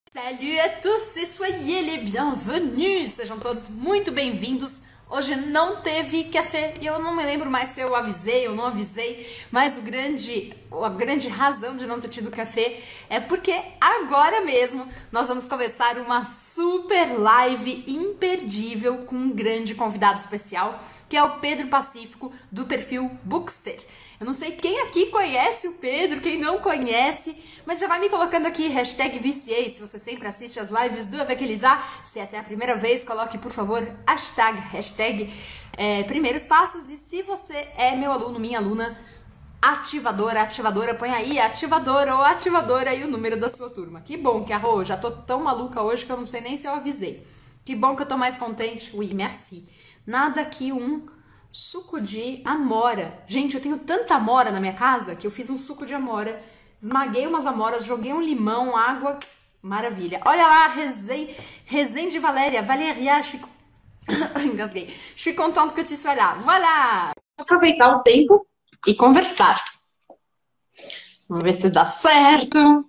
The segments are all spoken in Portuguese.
Salut à tous e soyez les bienvenus! Sejam todos muito bem-vindos. Hoje não teve café e eu não me lembro mais se eu avisei ou não avisei, mas a grande razão de não ter tido café é porque agora mesmo nós vamos começar uma super live imperdível com um grande convidado especial, que é o Pedro Pacífico, do perfil Bookster. Eu não sei quem aqui conhece o Pedro, quem não conhece, mas já vai me colocando aqui, hashtag viciei, se você sempre assiste as lives do Avec Elisa. Se essa é a primeira vez, coloque, por favor, hashtag primeiros passos. E se você é meu aluno, minha aluna, ativadora, põe aí ativadora ou ativadora e o número da sua turma. Que bom que arro, já tô tão maluca hoje que eu não sei nem se eu avisei. Que bom que eu tô mais contente. Oui, merci. Nada que um suco de amora. Gente, eu tenho tanta amora na minha casa que eu fiz um suco de amora, esmaguei umas amoras, joguei um limão, água, maravilha. Olha lá, Resende Valéria, Valéria, engasguei. Je suis contente que tu sois là. Voilà! Aproveitar o tempo e conversar. Vamos ver se dá certo.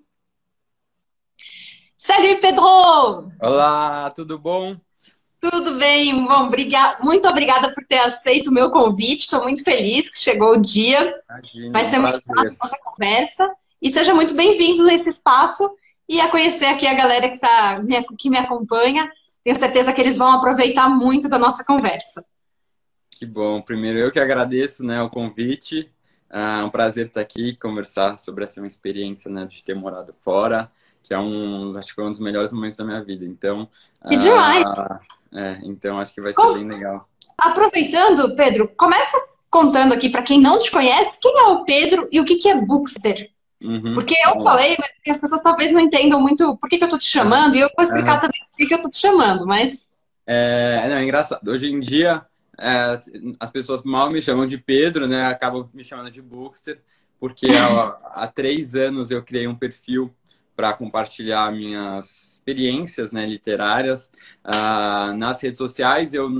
Salut, Pedro! Olá, tudo bom? Tudo bem, bom, muito obrigada por ter aceito o meu convite, estou muito feliz que chegou o dia, Imagina, vai é um ser muito legal prazer. a nossa conversa, e seja muito bem-vindo nesse espaço e a conhecer aqui a galera que me acompanha, tenho certeza que eles vão aproveitar muito da nossa conversa. Que bom. Primeiro eu que agradeço, né, o convite. É um prazer estar aqui conversar sobre essa minha experiência, né, de ter morado fora, que acho que foi um dos melhores momentos da minha vida. Então, E demais! então acho que vai ser bem legal. Aproveitando, Pedro, começa contando aqui para quem não te conhece, quem é o Pedro e o que é Bookster? Uhum, Porque eu vamos lá. falei, mas as pessoas talvez não entendam muito por que eu tô te chamando, e eu vou explicar Aham. também por que eu tô te chamando, mas... Não, é engraçado. Hoje em dia, as pessoas mal me chamam de Pedro, né? Acabam me chamando de Bookster, porque há 3 anos eu criei um perfil para compartilhar minhas experiências, né, literárias nas redes sociais. Eu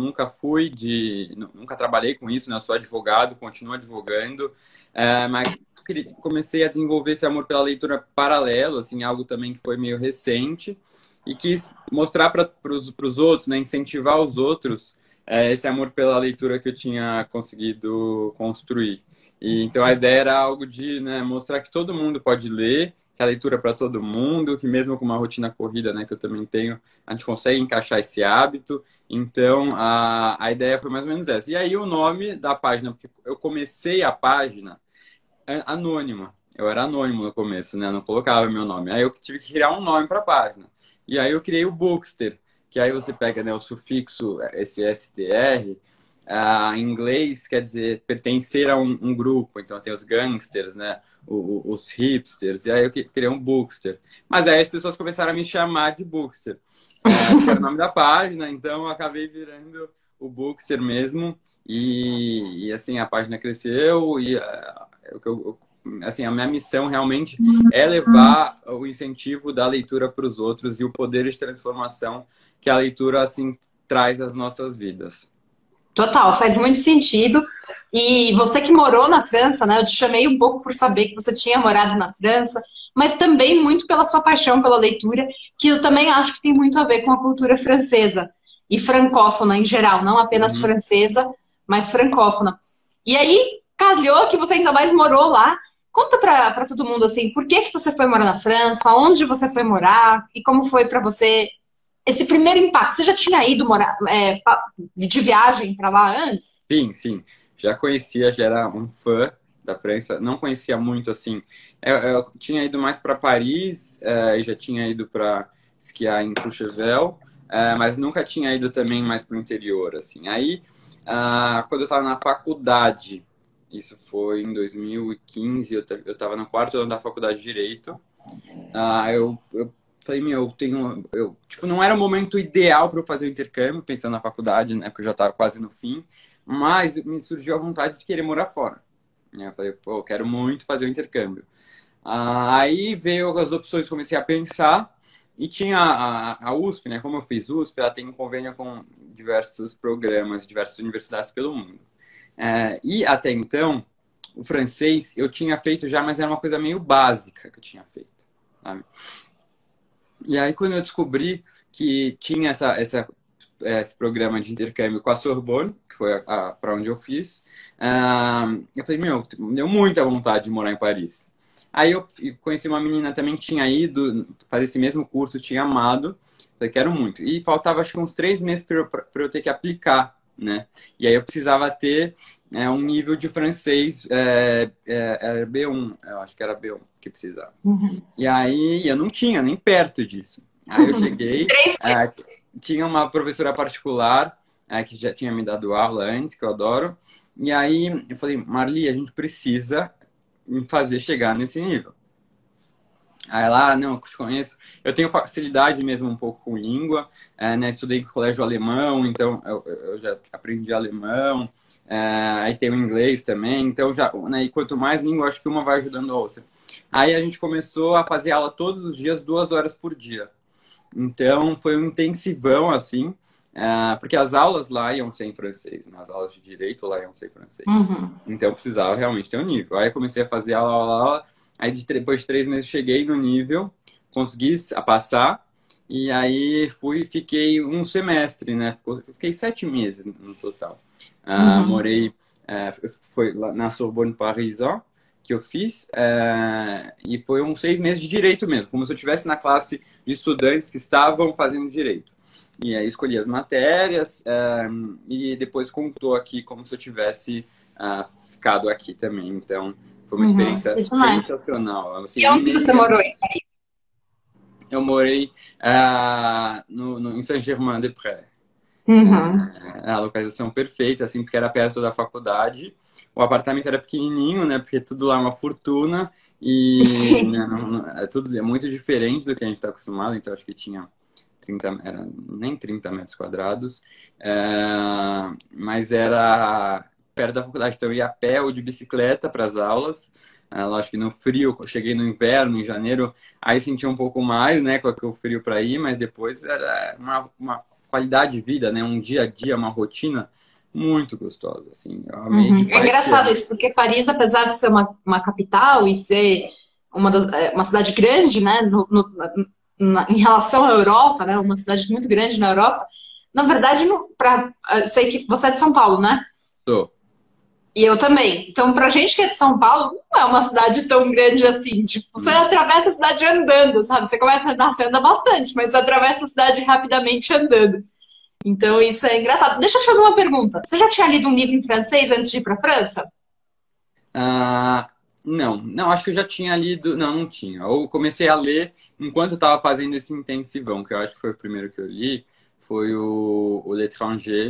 nunca trabalhei com isso, né? Eu sou advogado, continuo advogando, mas comecei a desenvolver esse amor pela leitura paralelo, assim, algo também que foi meio recente. E quis mostrar para os outros, né, incentivar os outros esse amor pela leitura que eu tinha conseguido construir. E então a ideia era algo de, né, mostrar que todo mundo pode ler, que a leitura é para todo mundo, que mesmo com uma rotina corrida, né, que eu também tenho, a gente consegue encaixar esse hábito. Então a ideia foi mais ou menos essa. E aí o nome da página, porque eu comecei a página anônima. Eu era anônimo no começo, né? Não colocava meu nome. Aí eu tive que criar um nome para a página. E aí eu criei o Bookster, que aí você pega, né, o sufixo, esse STR, em inglês quer dizer pertencer a um grupo. Então tem os gangsters, né, os hipsters, e aí eu criei um Bookster. Mas aí as pessoas começaram a me chamar de Bookster, que era o nome da página, então eu acabei virando o Bookster mesmo. E assim, a página cresceu e assim, a minha missão realmente é levar o incentivo da leitura para os outros e o poder de transformação que a leitura assim traz às nossas vidas. Total, faz muito sentido. E você que morou na França, né? Eu te chamei um pouco por saber que você tinha morado na França, mas também muito pela sua paixão pela leitura, que eu também acho que tem muito a ver com a cultura francesa e francófona em geral, não apenas Uhum. francesa, mas francófona. E aí, calhou que você ainda mais morou lá. Conta pra todo mundo assim, por que você foi morar na França, onde você foi morar e como foi pra você esse primeiro impacto. Você já tinha ido morar de viagem para lá antes? Sim, sim. Já conhecia, já era um fã da França. Não conhecia muito assim. Eu tinha ido mais para Paris, e já tinha ido para esquiar em Courchevel, mas nunca tinha ido também mais para o interior, assim. Aí, quando eu estava na faculdade, isso foi em 2015, eu estava no quarto ano da faculdade de Direito. Eu falei, tipo, não era o momento ideal para eu fazer o intercâmbio, pensando na faculdade, né, porque eu já estava quase no fim, mas me surgiu a vontade de querer morar fora. Eu falei, pô, eu quero muito fazer o intercâmbio. Aí veio as opções, comecei a pensar, e tinha a USP, né, como eu fiz USP, ela tem um convênio com diversos programas, diversas universidades pelo mundo. E até então, o francês eu tinha feito já, mas era uma coisa meio básica que eu tinha feito, sabe? E aí, quando eu descobri que tinha esse programa de intercâmbio com a Sorbonne, que foi para onde eu fiz, eu falei, meu, deu muita vontade de morar em Paris. Aí eu conheci uma menina também que tinha ido fazer esse mesmo curso, tinha amado, falei, quero muito. E faltava, acho que uns 3 meses para eu ter que aplicar, né? E aí eu precisava ter um nível de francês, era B1, eu acho que era B1 que precisava. Uhum. E aí eu não tinha nem perto disso. Aí eu cheguei, tinha uma professora particular que já tinha me dado aula antes, que eu adoro. E aí eu falei, Marli, a gente precisa me fazer chegar nesse nível. Aí ela, não, eu te conheço. Eu tenho facilidade mesmo um pouco com língua, né? Estudei em colégio alemão, então eu já aprendi alemão. Aí tem o inglês também, então já, né? E quanto mais língua, acho que uma vai ajudando a outra. Aí a gente começou a fazer aula todos os dias, 2 horas por dia. Então foi um intensivão, assim, porque as aulas lá iam ser em francês, né? As aulas de direito lá iam ser em francês. Uhum. Então precisava realmente ter um nível. Aí eu comecei a fazer aula. Aí depois de 3 meses cheguei no nível, consegui passar. E aí fiquei um semestre, né? Fiquei 7 meses no total. Morei, foi lá na Sorbonne Parisan, que eu fiz, e foi uns 6 meses de direito mesmo, como se eu estivesse na classe de estudantes que estavam fazendo direito. E aí escolhi as matérias, e depois contou aqui como se eu tivesse ficado aqui também. Então, foi uma experiência sensacional. Assim, e onde você morou em Paris? Eu morei em Saint-Germain-des-Prés. Uhum. A localização perfeita, assim, porque era perto da faculdade. O apartamento era pequenininho, né? Porque tudo lá é uma fortuna. E né, tudo é muito diferente do que a gente está acostumado. Então, acho que tinha nem 30 metros quadrados. Mas era perto da faculdade. Então, eu ia a pé ou de bicicleta para as aulas. Lógico que no frio, eu cheguei no inverno, em janeiro, aí senti um pouco mais, né? Com o frio para ir. Mas depois era uma qualidade de vida, né? Um dia a dia, uma rotina muito gostosa, assim. Eu amei de É engraçado isso, porque Paris, apesar de ser uma capital e ser uma cidade grande, né, em relação à Europa, né, uma cidade muito grande na Europa, na verdade, eu sei que você é de São Paulo, né? Sou. E eu também. Então, pra gente que é de São Paulo, não é uma cidade tão grande assim. Tipo, você atravessa a cidade andando, sabe? Você começa a andar, você anda bastante, mas você atravessa a cidade rapidamente andando. Então, isso é engraçado. Deixa eu te fazer uma pergunta. Você já tinha lido um livro em francês antes de ir pra França? Não, acho que eu já tinha lido. Não tinha. Eu comecei a ler enquanto eu estava fazendo esse intensivão, que eu acho que foi o primeiro que eu li. Foi o L'Étranger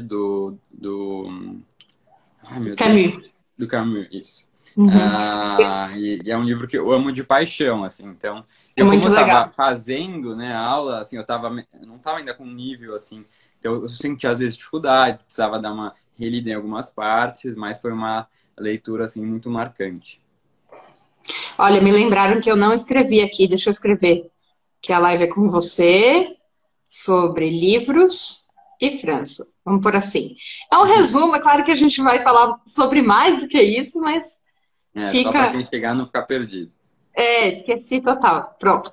Ai, meu Camus. Deus. Do Camus, isso. Uhum. E é um livro que eu amo de paixão, assim. Então, muito como eu legal. estava fazendo, né, a aula, assim, eu não estava ainda com um nível, assim. Então, eu sentia, às vezes, dificuldade, precisava dar uma relida em algumas partes, mas foi uma leitura, assim, muito marcante. Olha, me lembraram que eu não escrevi aqui, deixa eu escrever. Que a live é com você, sobre livros e França. Vamos por assim. É um resumo, é claro que a gente vai falar sobre mais do que isso, mas fica... Só para quem chegar não ficar perdido. Esqueci total. Pronto.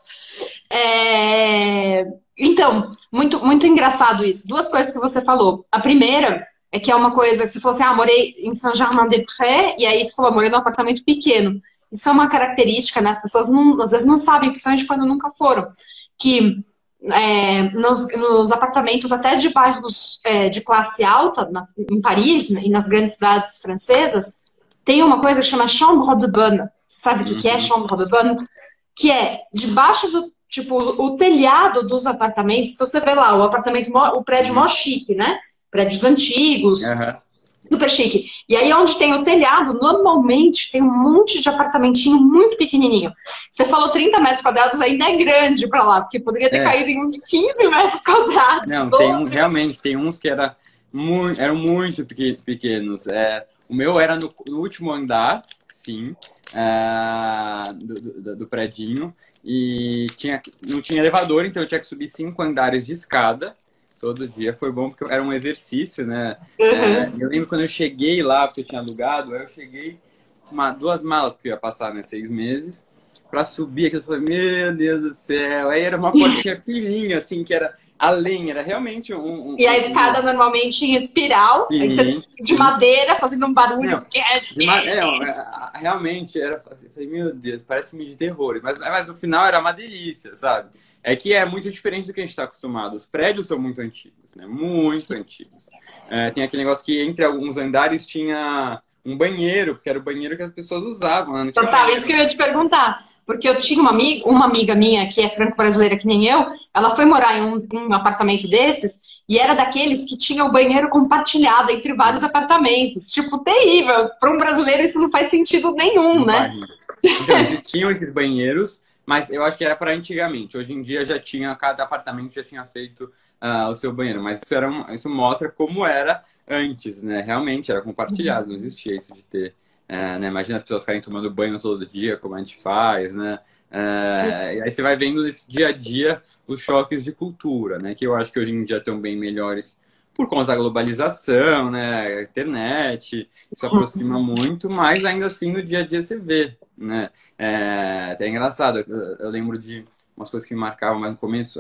Então, muito, muito engraçado isso. Duas coisas que você falou. A primeira é que é uma coisa que você falou assim, morei em Saint-Germain-des-Prés, e aí você falou, morei num apartamento pequeno. Isso é uma característica, né? As pessoas às vezes não sabem, principalmente quando nunca foram, que nos apartamentos até de bairros de classe alta, em Paris, né, e nas grandes cidades francesas, tem uma coisa que chama chambre de bonne. Você sabe o que é chambre de bonne? Que é debaixo do, tipo, o telhado dos apartamentos. Então você vê lá, o prédio mó chique, né? Prédios antigos, super chique. E aí onde tem o telhado, normalmente tem um monte de apartamentinho muito pequenininho. Você falou 30 metros quadrados, ainda é grande pra lá, porque poderia ter caído em uns 15 metros quadrados. Não, realmente, tem uns que eram muito pequenos. O meu era no último andar, sim, do predinho, e não tinha elevador, então eu tinha que subir 5 andares de escada todo dia. Foi bom porque era um exercício, né? Eu lembro quando eu cheguei lá, porque eu tinha alugado, aí eu cheguei com 2 malas, porque eu ia passar, né, 6 meses. para subir aquilo. Eu falei, meu Deus do céu. Aí era uma portinha fininha, assim, que era além, era realmente E a escada normalmente em espiral, aí você, de madeira, fazendo um barulho. Realmente era. Eu falei, meu Deus, parece filme de terror. Mas no final era uma delícia, sabe? É que é muito diferente do que a gente está acostumado. Os prédios são muito antigos, né? Muito antigos. Tem aquele negócio que entre alguns andares tinha um banheiro, porque era o banheiro que as pessoas usavam. Né? Total, isso que eu ia te perguntar. Porque eu tinha uma amiga minha, que é franco-brasileira que nem eu, ela foi morar em um apartamento desses, e era daqueles que tinha o banheiro compartilhado entre vários apartamentos. Tipo, terrível. Para um brasileiro isso não faz sentido nenhum, né? Então, existiam esses banheiros, mas eu acho que era para antigamente. Hoje em dia já tinha, cada apartamento já tinha feito o seu banheiro. Mas isso mostra como era antes, né? Realmente era compartilhado, não existia isso de ter... né? Imagina as pessoas ficarem tomando banho todo dia, como a gente faz, né? E aí você vai vendo nesse dia a dia os choques de cultura, né? Que eu acho que hoje em dia estão bem melhores por conta da globalização, né? A internet, isso aproxima muito, mas ainda assim no dia a dia você vê, né? Até é engraçado, eu lembro de umas coisas que me marcavam mais no começo,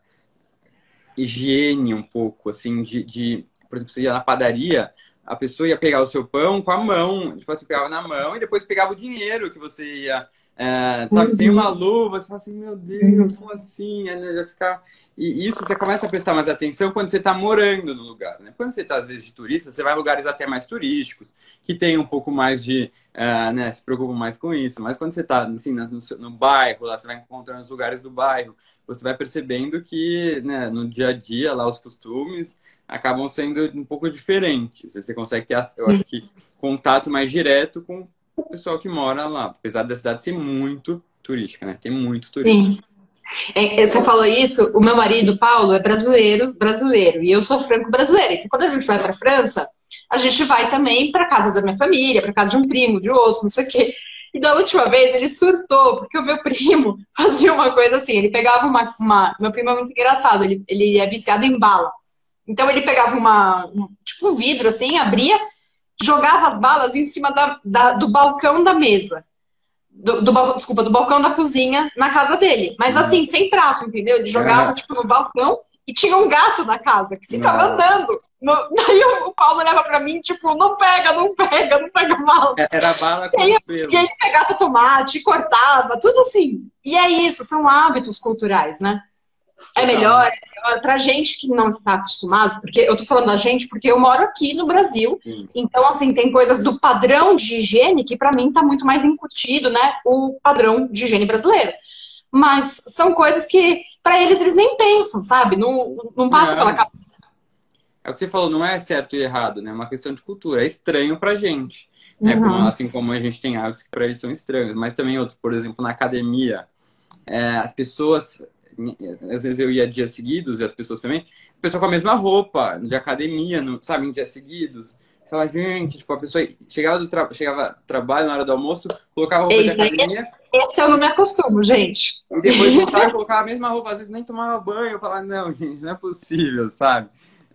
higiene um pouco, assim, por exemplo, você ia na padaria, a pessoa ia pegar o seu pão com a mão, tipo assim, pegava na mão e depois pegava o dinheiro que você ia, sabe, sem uma luva, você fala assim, meu Deus, como assim? Aí, né, já ficar... E isso você começa a prestar mais atenção quando você está morando no lugar, né? Quando você está, às vezes, de turista, você vai em lugares até mais turísticos, que tem um pouco mais de, né, se preocupam mais com isso, mas quando você está, assim, no bairro, lá, você vai encontrando os lugares do bairro, você vai percebendo que, né, no dia a dia, lá, os costumes acabam sendo um pouco diferentes. Você consegue ter, eu acho que, contato mais direto com o pessoal que mora lá, apesar da cidade ser muito turística, né? Tem muito turista. Sim. Você falou isso, o meu marido, Paulo, é brasileiro, e eu sou franco-brasileira. Então, quando a gente vai para a França, a gente vai também para casa da minha família, para casa de um primo, de outro, não sei o quê. E da última vez ele surtou, porque o meu primo fazia uma coisa assim, ele pegava Meu primo é muito engraçado, ele é viciado em bala. Então ele pegava tipo um vidro assim, abria, jogava as balas em cima do balcão da mesa. Desculpa, do balcão da cozinha na casa dele. Mas assim, sem prato, entendeu? Ele jogava, tipo, no balcão e tinha um gato na casa que ficava andando. Daí o Paulo olhava pra mim, tipo, não pega mal. Era bala com os pelos. E aí pegava tomate, cortava, tudo assim. E é isso, são hábitos culturais, né? É melhor pra gente que não está acostumado, porque eu tô falando da gente porque eu moro aqui no Brasil, então assim, tem coisas do padrão de higiene que pra mim tá muito mais incutido, né, o padrão de higiene brasileiro. Mas são coisas que pra eles nem pensam, sabe? Não passa pela cabeça. É o que você falou, não é certo e errado, né? É uma questão de cultura, é estranho pra gente, né? Assim como a gente tem hábitos que pra eles são estranhos, mas também outro, por exemplo, na academia, as pessoas... Às vezes eu ia dias seguidos, e as pessoas também, a pessoa com a mesma roupa de academia, sabe, em dias seguidos. Fala, gente, tipo, a pessoa chegava do trabalho na hora do almoço, colocava a roupa de academia. Esse eu não me acostumo, gente. E depois voltava e colocava a mesma roupa, às vezes nem tomava banho. Eu falava, não, gente, não é possível, sabe?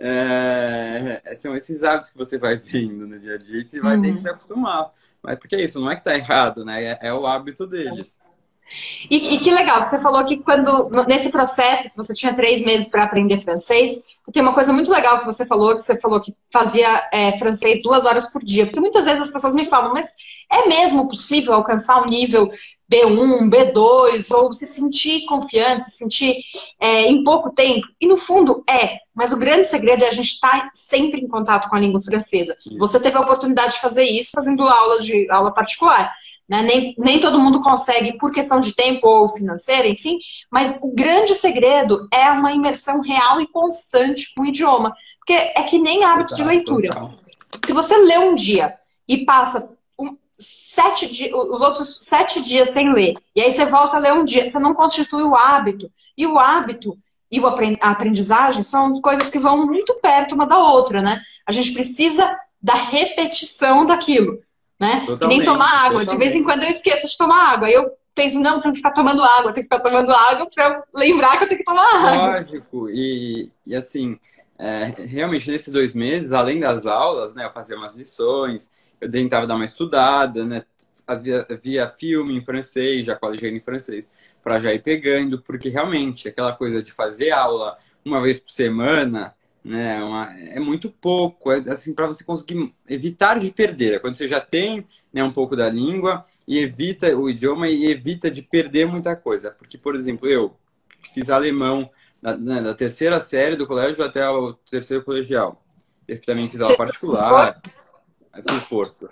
São esses hábitos que você vai vendo no dia a dia que vai ter que se acostumar. Mas porque é isso, não é que tá errado, né? É o hábito deles. E que legal, você falou que nesse processo que você tinha 3 meses para aprender francês, tem uma coisa muito legal que você falou que fazia francês 2 horas por dia, porque muitas vezes as pessoas me falam, mas é mesmo possível alcançar um nível B1, B2, ou se sentir confiante, se sentir em pouco tempo? E no fundo mas o grande segredo é a gente estar sempre em contato com a língua francesa. Você teve a oportunidade de fazer isso fazendo aula particular. Né? Nem todo mundo consegue por questão de tempo ou financeira, enfim, mas o grande segredo é uma imersão real e constante com o idioma, porque é que nem hábito de leitura. Se você lê um dia e passa 7 dias, os outros 7 dias sem ler, e aí você volta a ler um dia, você não constitui o hábito, e o hábito e a aprendizagem são coisas que vão muito perto uma da outra, né? A gente precisa da repetição daquilo. Né? Que nem tomar água. De vez em quando eu esqueço de tomar água. Eu penso, não, tenho que ficar tomando água, tenho que ficar tomando água para eu lembrar que eu tenho que tomar água. Lógico. E assim, realmente nesses 2 meses, além das aulas, né, eu fazia umas lições, eu tentava dar uma estudada, né? via filme em francês, já com a legenda em francês, para já ir pegando, porque realmente aquela coisa de fazer aula uma vez por semana, né, é muito pouco, assim, para você conseguir evitar de perder. Quando você já tem, né, um pouco da língua e evita o idioma e evita de perder muita coisa. Porque, por exemplo, eu fiz alemão da terceira série do colégio até o terceiro colegial. Eu também fiz aula particular, eu fiz Porto.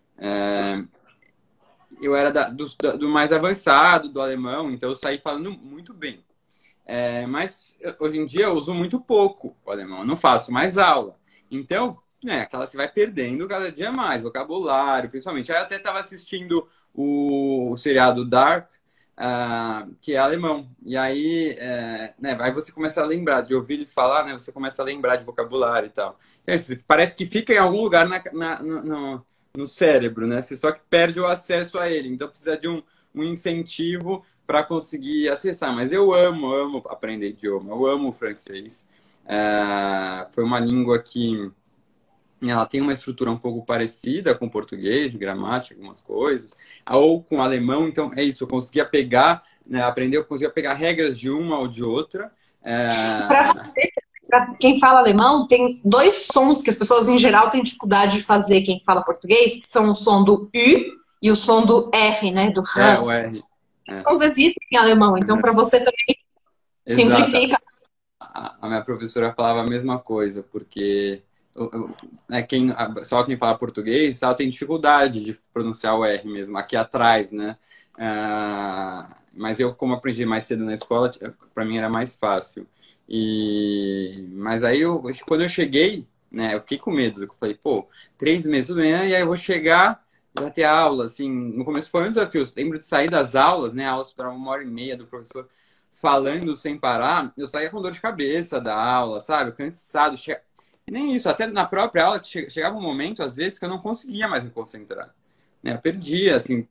Eu era do mais avançado do alemão, então eu saí falando muito bem. Mas hoje em dia eu uso muito pouco o alemão, eu não faço mais aula. Então, né, aquela você vai perdendo cada dia mais, vocabulário, principalmente. Aí eu até estava assistindo o seriado Dark, que é alemão. E aí, né, aí você começa a lembrar, de ouvir eles falar, né, você começa a lembrar de vocabulário e tal. Parece que fica em algum lugar no cérebro, né? Você só que perde o acesso a ele. Então precisa de um incentivo para conseguir acessar. Mas eu amo aprender idioma. Eu amo o francês. Foi uma língua que ela tem uma estrutura um pouco parecida com o português, de gramática, algumas coisas, ou com o alemão. Então é isso. Eu conseguia pegar, né, aprender, eu conseguia pegar regras de uma ou de outra. Para quem fala alemão, tem dois sons que as pessoas em geral têm dificuldade de fazer, quem fala português, que são o som do U e o som do R, né? Do R. O R. Sons existem em alemão, então para você também simplifica. A minha professora falava a mesma coisa, porque só quem fala português tem dificuldade de pronunciar o R mesmo, aqui atrás, né? Mas eu, como aprendi mais cedo na escola, para mim era mais fácil. Mas aí, quando eu cheguei, né, eu fiquei com medo. Eu falei, 3 meses, tudo bem, e aí eu vou chegar, já ter aula, assim. No começo foi um desafio. Eu lembro de sair das aulas, né, aulas para 1h30 do professor falando sem parar. Eu saía com dor de cabeça da aula, sabe? Cansado. E nem isso, até na própria aula chegava um momento, às vezes, que eu não conseguia mais me concentrar. Né? Eu perdia, assim.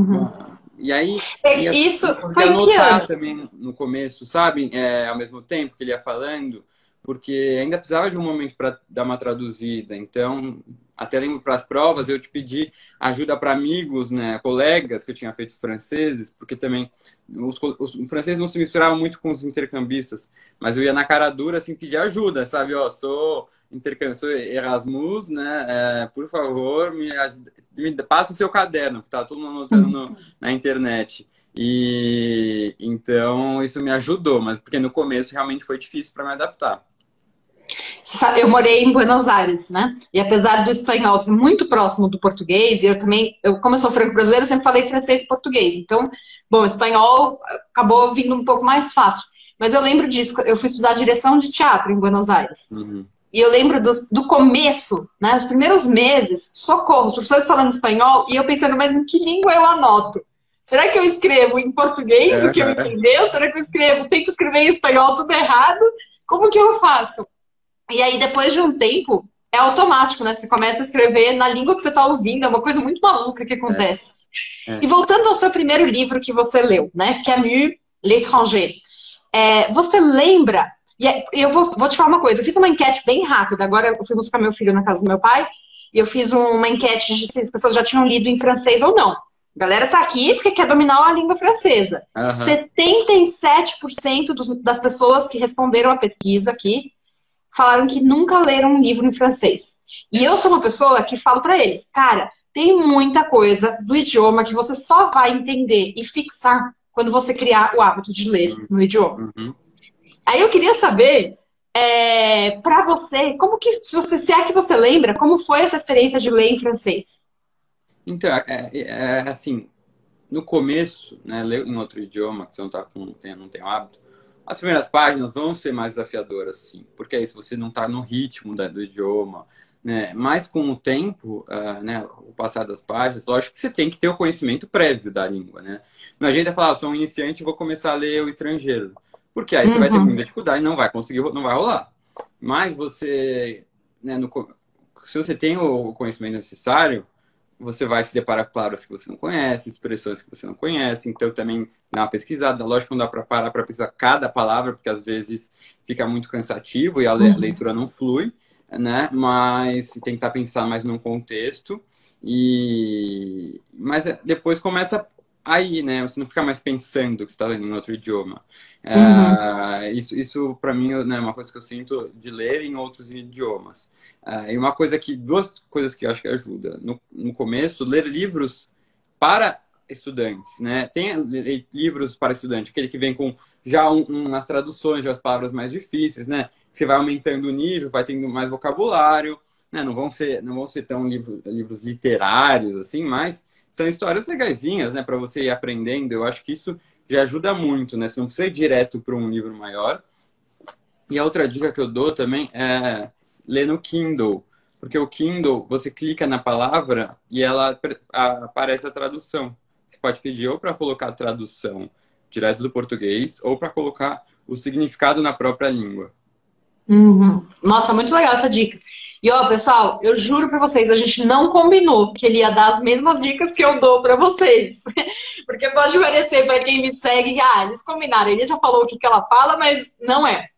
E aí, isso foi anotar também no começo, sabe? Ao mesmo tempo que ele ia falando, porque ainda precisava de um momento para dar uma traduzida. Então, até lembro para as provas, eu te pedi ajuda para amigos, né, colegas que eu tinha feito franceses, porque também os franceses não se misturavam muito com os intercambistas, mas eu ia na cara dura, assim, pedir ajuda, sabe? Sou Erasmus, né? Por favor, me passa o seu caderno, que tá todo mundo anotando na internet. E então isso me ajudou, mas porque no começo realmente foi difícil para me adaptar. Você sabe, eu morei em Buenos Aires, né? E apesar do espanhol ser muito próximo do português, e como eu sou franco-brasileira, eu sempre falei francês e português. Então, bom, o espanhol acabou vindo um pouco mais fácil. Mas eu lembro disso, eu fui estudar direção de teatro em Buenos Aires. E eu lembro do começo, né? Os primeiros meses, socorro, os professores falando espanhol, e eu pensando, mas em que língua eu anoto? Será que eu escrevo em português o que eu entendeu? Será que eu tento escrever em espanhol tudo errado? Como que eu faço? E aí, depois de um tempo, é automático, né? Você começa a escrever na língua que você está ouvindo, é uma coisa muito maluca que acontece. E voltando ao seu primeiro livro que você leu, né? Camus, L'Étranger. Você lembra... E eu vou te falar uma coisa, eu fiz uma enquete bem rápida, agora eu fui buscar meu filho na casa do meu pai, e eu fiz uma enquete de se as pessoas já tinham lido em francês ou não. A galera tá aqui porque quer dominar a língua francesa. 77% das pessoas que responderam a pesquisa aqui falaram que nunca leram um livro em francês. E eu sou uma pessoa que falo pra eles, cara, tem muita coisa do idioma que você só vai entender e fixar quando você criar o hábito de ler no idioma. Aí eu queria saber, pra você, como que, se é que você lembra, como foi essa experiência de ler em francês? Então, assim, no começo, né, ler em outro idioma, que você não tem o hábito, as primeiras páginas vão ser mais desafiadoras, sim, porque é isso, você não está no ritmo do idioma, né? Mas com o tempo, né, o passar das páginas, lógico que você tem que ter o conhecimento prévio da língua, né? Não adianta falar, sou um iniciante e vou começar a ler o estrangeiro. Porque aí você vai ter muita dificuldade, não vai conseguir, não vai rolar. Mas você, né, se você tem o conhecimento necessário, você vai se deparar com palavras que você não conhece, expressões que você não conhece, então também dá uma pesquisada. Lógico que não dá para parar para pesquisar cada palavra, porque às vezes fica muito cansativo e a leitura não flui, né? Mas tentar pensar mais num contexto. Mas depois começa aí, né? Você não fica mais pensando que você está lendo em outro idioma. Uhum. Isso para mim, né, é uma coisa que eu sinto de ler em outros idiomas. E duas coisas que eu acho que ajuda. No começo, ler livros para estudantes, né? Tem livros para estudante, aquele que vem com já umas traduções de as palavras mais difíceis, né? Você vai aumentando o nível, vai tendo mais vocabulário, né? Não vão ser tão livros literários assim, mas são histórias legaisinhas, né? Para você ir aprendendo. Eu acho que isso já ajuda muito, né? Você não precisa ir direto para um livro maior. E a outra dica que eu dou também é ler no Kindle. Porque o Kindle, você clica na palavra e aparece a tradução. Você pode pedir ou para colocar a tradução direto do português ou para colocar o significado na própria língua. Uhum. Nossa, muito legal essa dica. E ó, pessoal, eu juro pra vocês, a gente não combinou que ele ia dar as mesmas dicas que eu dou pra vocês. Porque pode parecer pra quem me segue, eles combinaram, ele já falou o que que ela fala, mas não é.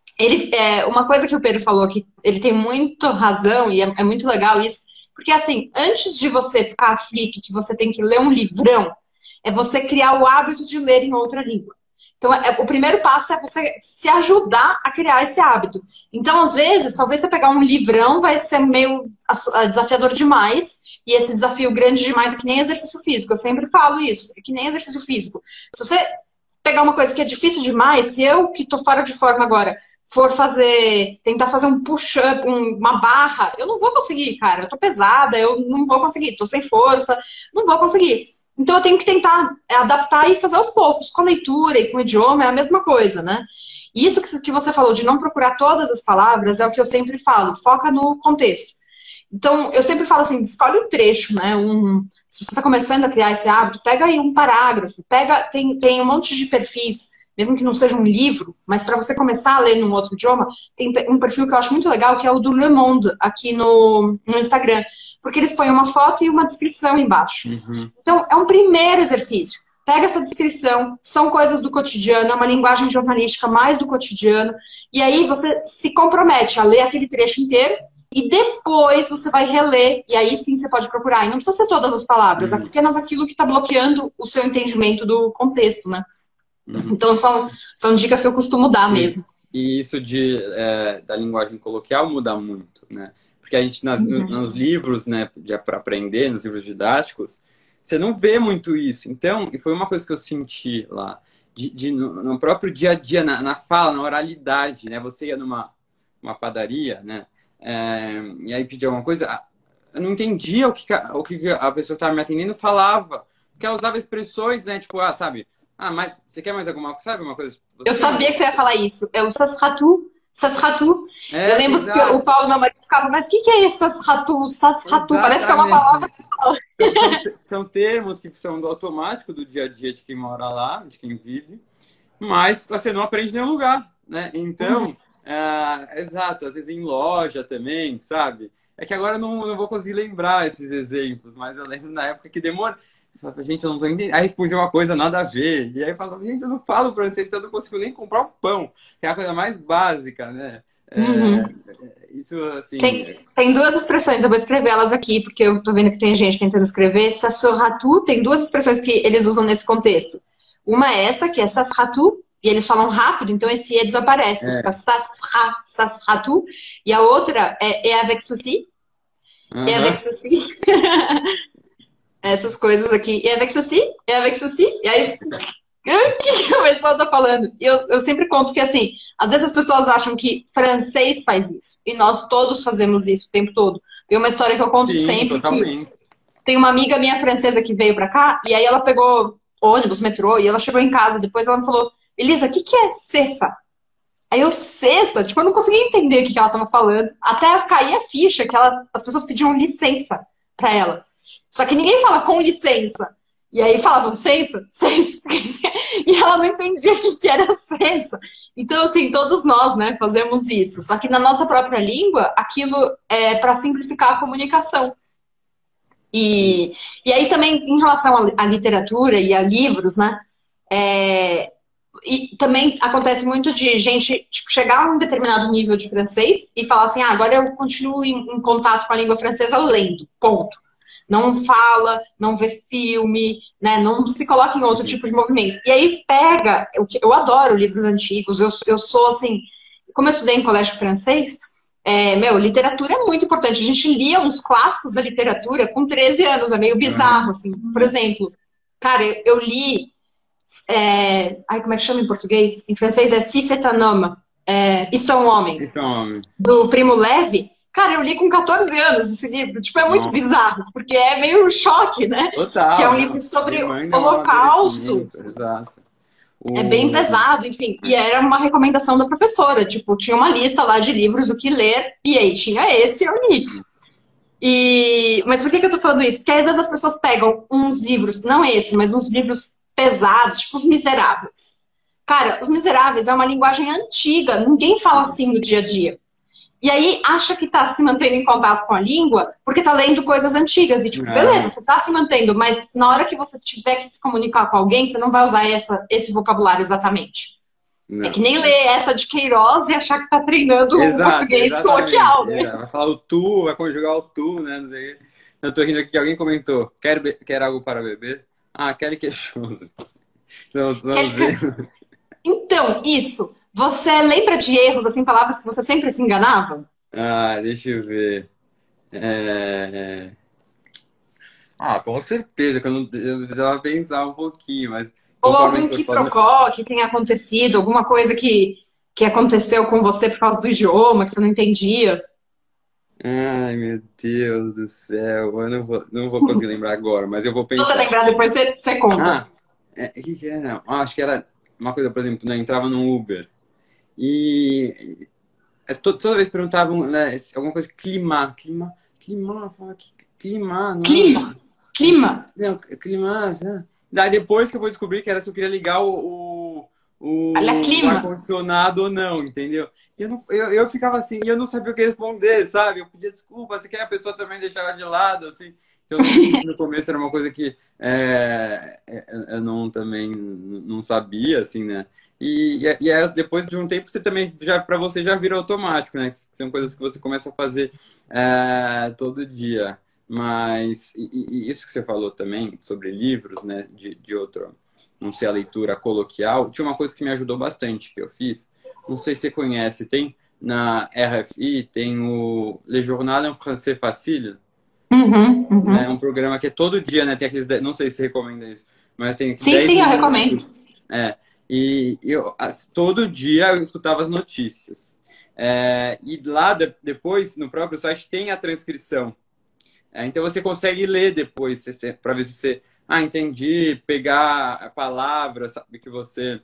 Uma coisa que o Pedro falou que ele tem muita razão e é muito legal isso, porque assim, antes de você ficar aflito que você tem que ler um livrão, é você criar o hábito de ler em outra língua. Então, o primeiro passo é você se ajudar a criar esse hábito. Então, às vezes, talvez você pegar um livrão vai ser meio desafiador demais, e esse desafio grande demais é que nem exercício físico. Eu sempre falo isso, é que nem exercício físico. Se você pegar uma coisa que é difícil demais, se eu, que tô fora de forma agora, for tentar fazer um push-up, uma barra, eu não vou conseguir, cara. Eu tô pesada, eu não vou conseguir, tô sem força, não vou conseguir. Então eu tenho que tentar adaptar e fazer aos poucos. Com a leitura e com o idioma é a mesma coisa, né? E isso que você falou de não procurar todas as palavras é o que eu sempre falo, foca no contexto. Então, eu sempre falo assim, escolhe um trecho, né? Se você está começando a criar esse hábito, pega aí um parágrafo, tem um monte de perfis, mesmo que não seja um livro, mas para você começar a ler num outro idioma, tem um perfil que eu acho muito legal, que é o do Le Monde, aqui no Instagram. Porque eles põem uma foto e uma descrição embaixo. Uhum. Então, é um primeiro exercício. Pega essa descrição, são coisas do cotidiano, é uma linguagem jornalística mais do cotidiano, e aí você se compromete a ler aquele trecho inteiro, e depois você vai reler, e aí sim você pode procurar. E não precisa ser todas as palavras, é apenas aquilo que está bloqueando o seu entendimento do contexto, né? Então, são dicas que eu costumo dar mesmo. E isso da linguagem coloquial muda muito, né? Porque a gente, nos livros, né, para aprender, nos livros didáticos, você não vê muito isso. Então, e foi uma coisa que eu senti lá, no próprio dia a dia, na fala, na oralidade, né? Você ia numa padaria, né? E aí pedia alguma coisa, eu não entendia o que a pessoa que estava me atendendo falava. Porque ela usava expressões, né? Tipo, sabe? Mas você quer mais alguma coisa? Sabe uma coisa? Eu sabia que você ia falar isso. É o sasratu. Sasratu. Eu lembro que o Paulo, meu marido, ficava, mas o que é esse sasratu? Sasratu, parece que é uma palavra. São termos que são do automático do dia a dia de quem mora lá, de quem vive, mas você não aprende em nenhum lugar, né? Então, exato, às vezes em loja também, sabe? É que agora eu não vou conseguir lembrar esses exemplos, mas eu lembro na época que demora. Eu falava, gente, eu não tô entendendo. Aí respondia uma coisa nada a ver. E aí eu falava, gente, eu não falo francês, eu não consigo nem comprar um pão. Que é a coisa mais básica, né? Isso, assim... Tem duas expressões, eu vou escrever elas aqui, porque eu tô vendo que tem gente tentando escrever. Sasratu, tem duas expressões que eles usam nesse contexto. Uma é essa, que é sasratu, e eles falam rápido, então esse E desaparece. Fica sasratu. E a outra é avec souci. É avec souci. Essas coisas aqui. E avec souci, e aí... O que o pessoal tá falando? Eu sempre conto que, assim, às vezes as pessoas acham que francês faz isso. E nós todos fazemos isso o tempo todo. Tem uma história que eu conto sempre. Que tem uma amiga minha francesa que veio pra cá, e aí ela pegou ônibus, metrô, e ela chegou em casa. Depois ela me falou, Elisa, o que é cessa? Aí eu, cessa? Tipo, eu não conseguia entender o que ela tava falando. Até cair a ficha que as pessoas pediam licença pra ela. Só que ninguém fala com licença. E aí falavam, licença. E ela não entendia o que era licença. Então, assim, todos nós, né, fazemos isso. Só que na nossa própria língua, aquilo é para simplificar a comunicação. E aí também, em relação à literatura e a livros, né, e também acontece muito de gente tipo, chegar a um determinado nível de francês e falar assim, agora eu continuo em contato com a língua francesa lendo, ponto. não fala, não vê filme, né? Não se coloca em outro tipo de movimento. E aí pega, eu adoro livros antigos, eu sou assim, como eu estudei em colégio francês, literatura é muito importante. A gente lia uns clássicos da literatura com 13 anos, é meio bizarro, assim. Por exemplo, cara, eu li. Como é que chama em português? Em francês é Si c'est un homme. Isto é um homem. Então, Do Primo Levi. Cara, eu li com 14 anos esse livro. Tipo, é muito nossa, bizarro, porque é meio choque, né? Que é total, um não. livro sobre Demanda um Holocausto. amadurecimento, exato. É bem O... pesado, enfim. E era uma recomendação da professora. Tipo, tinha uma lista lá de livros, o que ler, e aí tinha esse, eu li. Mas por que eu tô falando isso? Porque às vezes as pessoas pegam uns livros, não esse, mas uns livros pesados, tipo Os Miseráveis. Cara, Os Miseráveis é uma linguagem antiga, ninguém fala assim no dia a dia. E aí acha que tá se mantendo em contato com a língua porque tá lendo coisas antigas. E tipo, beleza, você tá se mantendo, mas na hora que você tiver que se comunicar com alguém, você não vai usar esse vocabulário exatamente. Não. É que nem ler essa de Queiroz e achar que tá treinando o português coloquial, né? Vai falar o tu, vai conjugar o tu, né? Eu tô rindo aqui que alguém comentou. Quer algo para beber? Ah, Kelly queixoso. Então, isso. Você lembra de erros, assim, palavras que você sempre se enganava? Ah, deixa eu ver. Com certeza, que eu precisava pensar um pouquinho, mas Ou conforme a algum gente foi falando. quiprocó que tenha acontecido, alguma coisa que aconteceu com você por causa do idioma, que você não entendia? Ai, meu Deus do céu. Eu não vou conseguir lembrar agora, mas eu vou Se você pensar. lembrar, depois você conta. O que era? Acho que era uma coisa, por exemplo, né, eu entrava no Uber e toda vez perguntavam, né, alguma coisa, clima, eu falava, clima, não. Clima. Não, clima, né? Daí depois que eu vou descobrir que era se eu queria ligar o Olha, clima. ar-condicionado ou não, entendeu? E eu ficava assim, e eu não sabia o que responder, sabe? Eu pedia desculpa, você quer a pessoa também deixava de lado, assim. Então, no começo era uma coisa que eu também não sabia, assim, né? E aí, depois de um tempo, você também, para você já vira automático, né? São coisas que você começa a fazer todo dia. Mas e isso que você falou também sobre livros, né? De outro, não sei, a leitura coloquial. Tinha uma coisa que me ajudou bastante que eu fiz. Não sei se você conhece, tem na RFI, tem o Le Journal en Français Facile. É um programa que é todo dia, né? Tem aqueles, não sei se você recomenda isso, mas tem Sim, 10 eu minutos. recomendo. E todo dia eu escutava as notícias. E lá depois, no próprio site, tem a transcrição. Então você consegue ler depois, para ver se você entendi, pegar a palavra, sabe, que você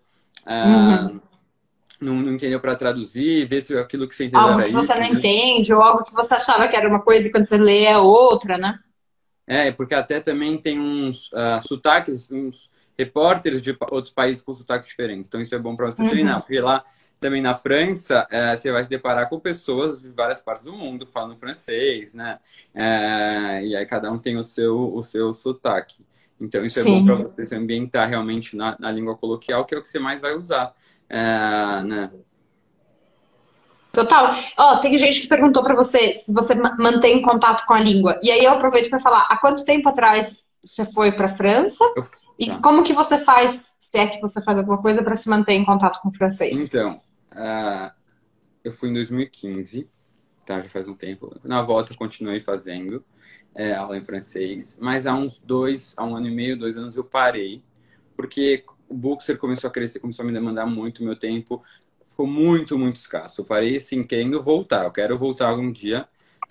não entendeu para traduzir, ver se aquilo que você entendeu Algo era que você isso. não entende, ou algo que você achava que era uma coisa e quando você lê é outra, né? Porque até também tem uns sotaques, uns repórteres de outros países com sotaques diferentes. Então isso é bom para você treinar, porque lá também na França você vai se deparar com pessoas de várias partes do mundo falando francês, né? E aí cada um tem o seu sotaque. Então isso é bom para você se ambientar realmente na língua coloquial, que é o que você mais vai usar, né? Total. Tem gente que perguntou pra você se você mantém contato com a língua. E aí eu aproveito para falar, há quanto tempo atrás você foi para França? E como que você faz, se é que você faz alguma coisa para se manter em contato com o francês? Então, eu fui em 2015, tá? Já faz um tempo. Na volta eu continuei fazendo aula em francês, mas há um ano e meio, 2 anos eu parei, porque o Bookster começou a crescer, começou a me demandar muito meu tempo, ficou muito, muito escasso. Eu parei assim, querendo voltar, eu quero voltar algum dia.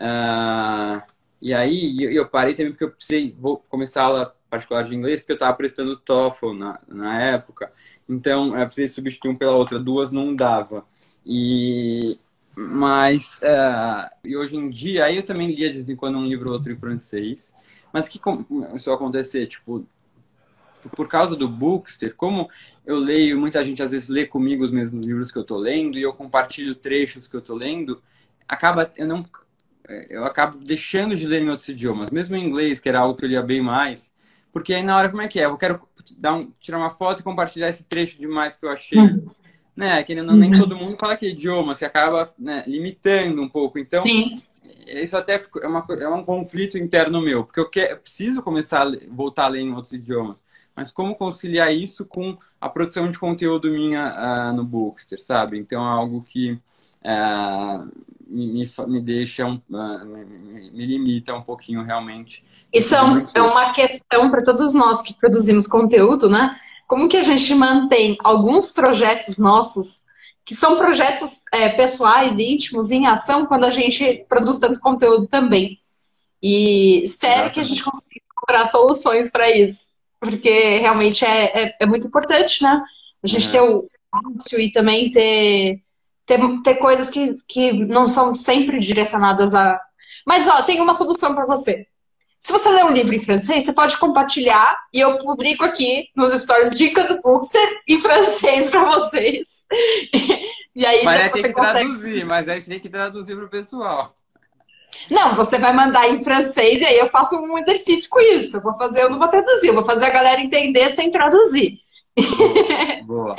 E aí eu parei também porque eu precisei começar a aula particular de inglês, porque eu estava prestando TOEFL na época. Então, eu precisei substituir uma pela outra, 2 não dava. Mas hoje em dia, aí eu também lia de vez em quando um livro ou outro em francês. Mas o que começou a acontecer? Tipo, por causa do Bookster, como eu leio, muita gente às vezes lê comigo os mesmos livros que eu tô lendo e eu compartilho trechos que eu tô lendo, eu acabo deixando de ler em outros idiomas, mesmo em inglês, que era algo que eu lia bem mais, porque aí na hora, como é que é? Eu quero tirar uma foto e compartilhar esse trecho demais que eu achei. Né? Nem todo mundo fala aquele idioma, você acaba, né, limitando um pouco. Então, isso até é um conflito interno meu, porque eu preciso começar voltar a ler em outros idiomas, mas como conciliar isso com a produção de conteúdo minha no Bookster, sabe? Então é algo que me deixa, me limita um pouquinho realmente. Isso é uma questão para todos nós que produzimos conteúdo, né? Como que a gente mantém alguns projetos nossos, que são projetos pessoais, íntimos, em ação, quando a gente produz tanto conteúdo também. E espero que a gente consiga encontrar soluções para isso, porque realmente é muito importante, né? A gente ter o fácil e também ter coisas que não são sempre direcionadas a... Mas, ó, tem uma solução para você. Se você ler um livro em francês, você pode compartilhar e eu publico aqui nos stories dica do Bookster em francês para vocês. E aí mas você tem que traduzir, mas aí você tem que traduzir para o pessoal. Não, você vai mandar em francês e aí eu faço um exercício com isso. Eu não vou traduzir, eu vou fazer a galera entender sem traduzir. Boa.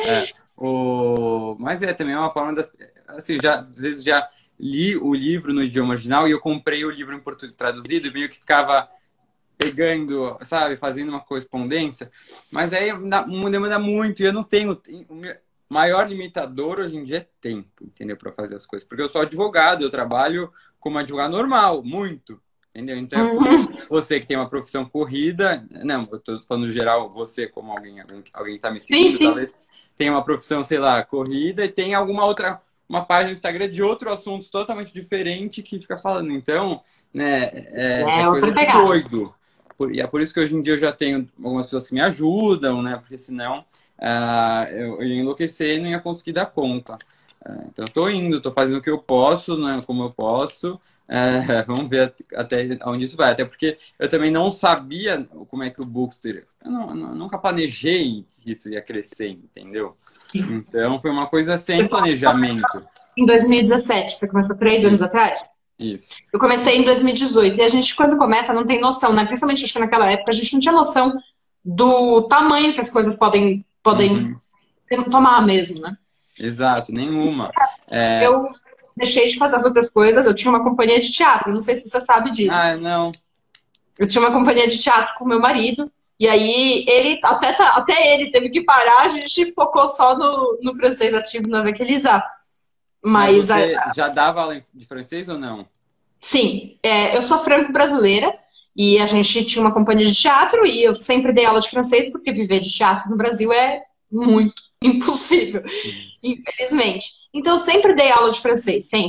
Mas também uma forma das... Assim, às vezes já li o livro no idioma original e eu comprei o livro em português traduzido e meio que ficava pegando, sabe, fazendo uma correspondência. Mas aí demanda muito e eu não tenho... O meu maior limitador hoje em dia é tempo, entendeu? Para fazer as coisas. Porque eu sou advogado, eu trabalho como advogado normal, muito. Entendeu? Então, você que tem uma profissão corrida... Não, eu tô falando no geral, você como alguém que tá me seguindo, talvez tem uma profissão, sei lá, corrida e tem uma página no Instagram de outro assunto totalmente diferente que fica falando. Então, né, é coisa de doido. E é por isso que hoje em dia eu já tenho algumas pessoas que me ajudam, né? Porque senão eu ia enlouquecer e não ia conseguir dar conta. Então, eu tô fazendo o que eu posso, né? Como eu posso. Vamos ver até onde isso vai. Até porque eu também não sabia como é que o Bookster... Eu nunca planejei que isso ia crescer, entendeu? Então, foi uma coisa sem planejamento. Em 2017, você começou 3 anos atrás? Isso. Eu comecei em 2018. E a gente, quando começa, não tem noção, né? Principalmente, acho que naquela época, a gente não tinha noção do tamanho que as coisas podem tomar mesmo, né? Exato, nenhuma. Eu deixei de fazer as outras coisas. Eu tinha uma companhia de teatro. Não sei se você sabe disso. Não. Eu tinha uma companhia de teatro com meu marido. E aí, ele até ele teve que parar. A gente focou só no francês ativo, no Avequelizar. Mas você já dava aula de francês ou não? Sim, eu sou franco-brasileira e a gente tinha uma companhia de teatro e eu sempre dei aula de francês porque viver de teatro no Brasil é muito impossível, infelizmente. Então eu sempre dei aula de francês, sempre.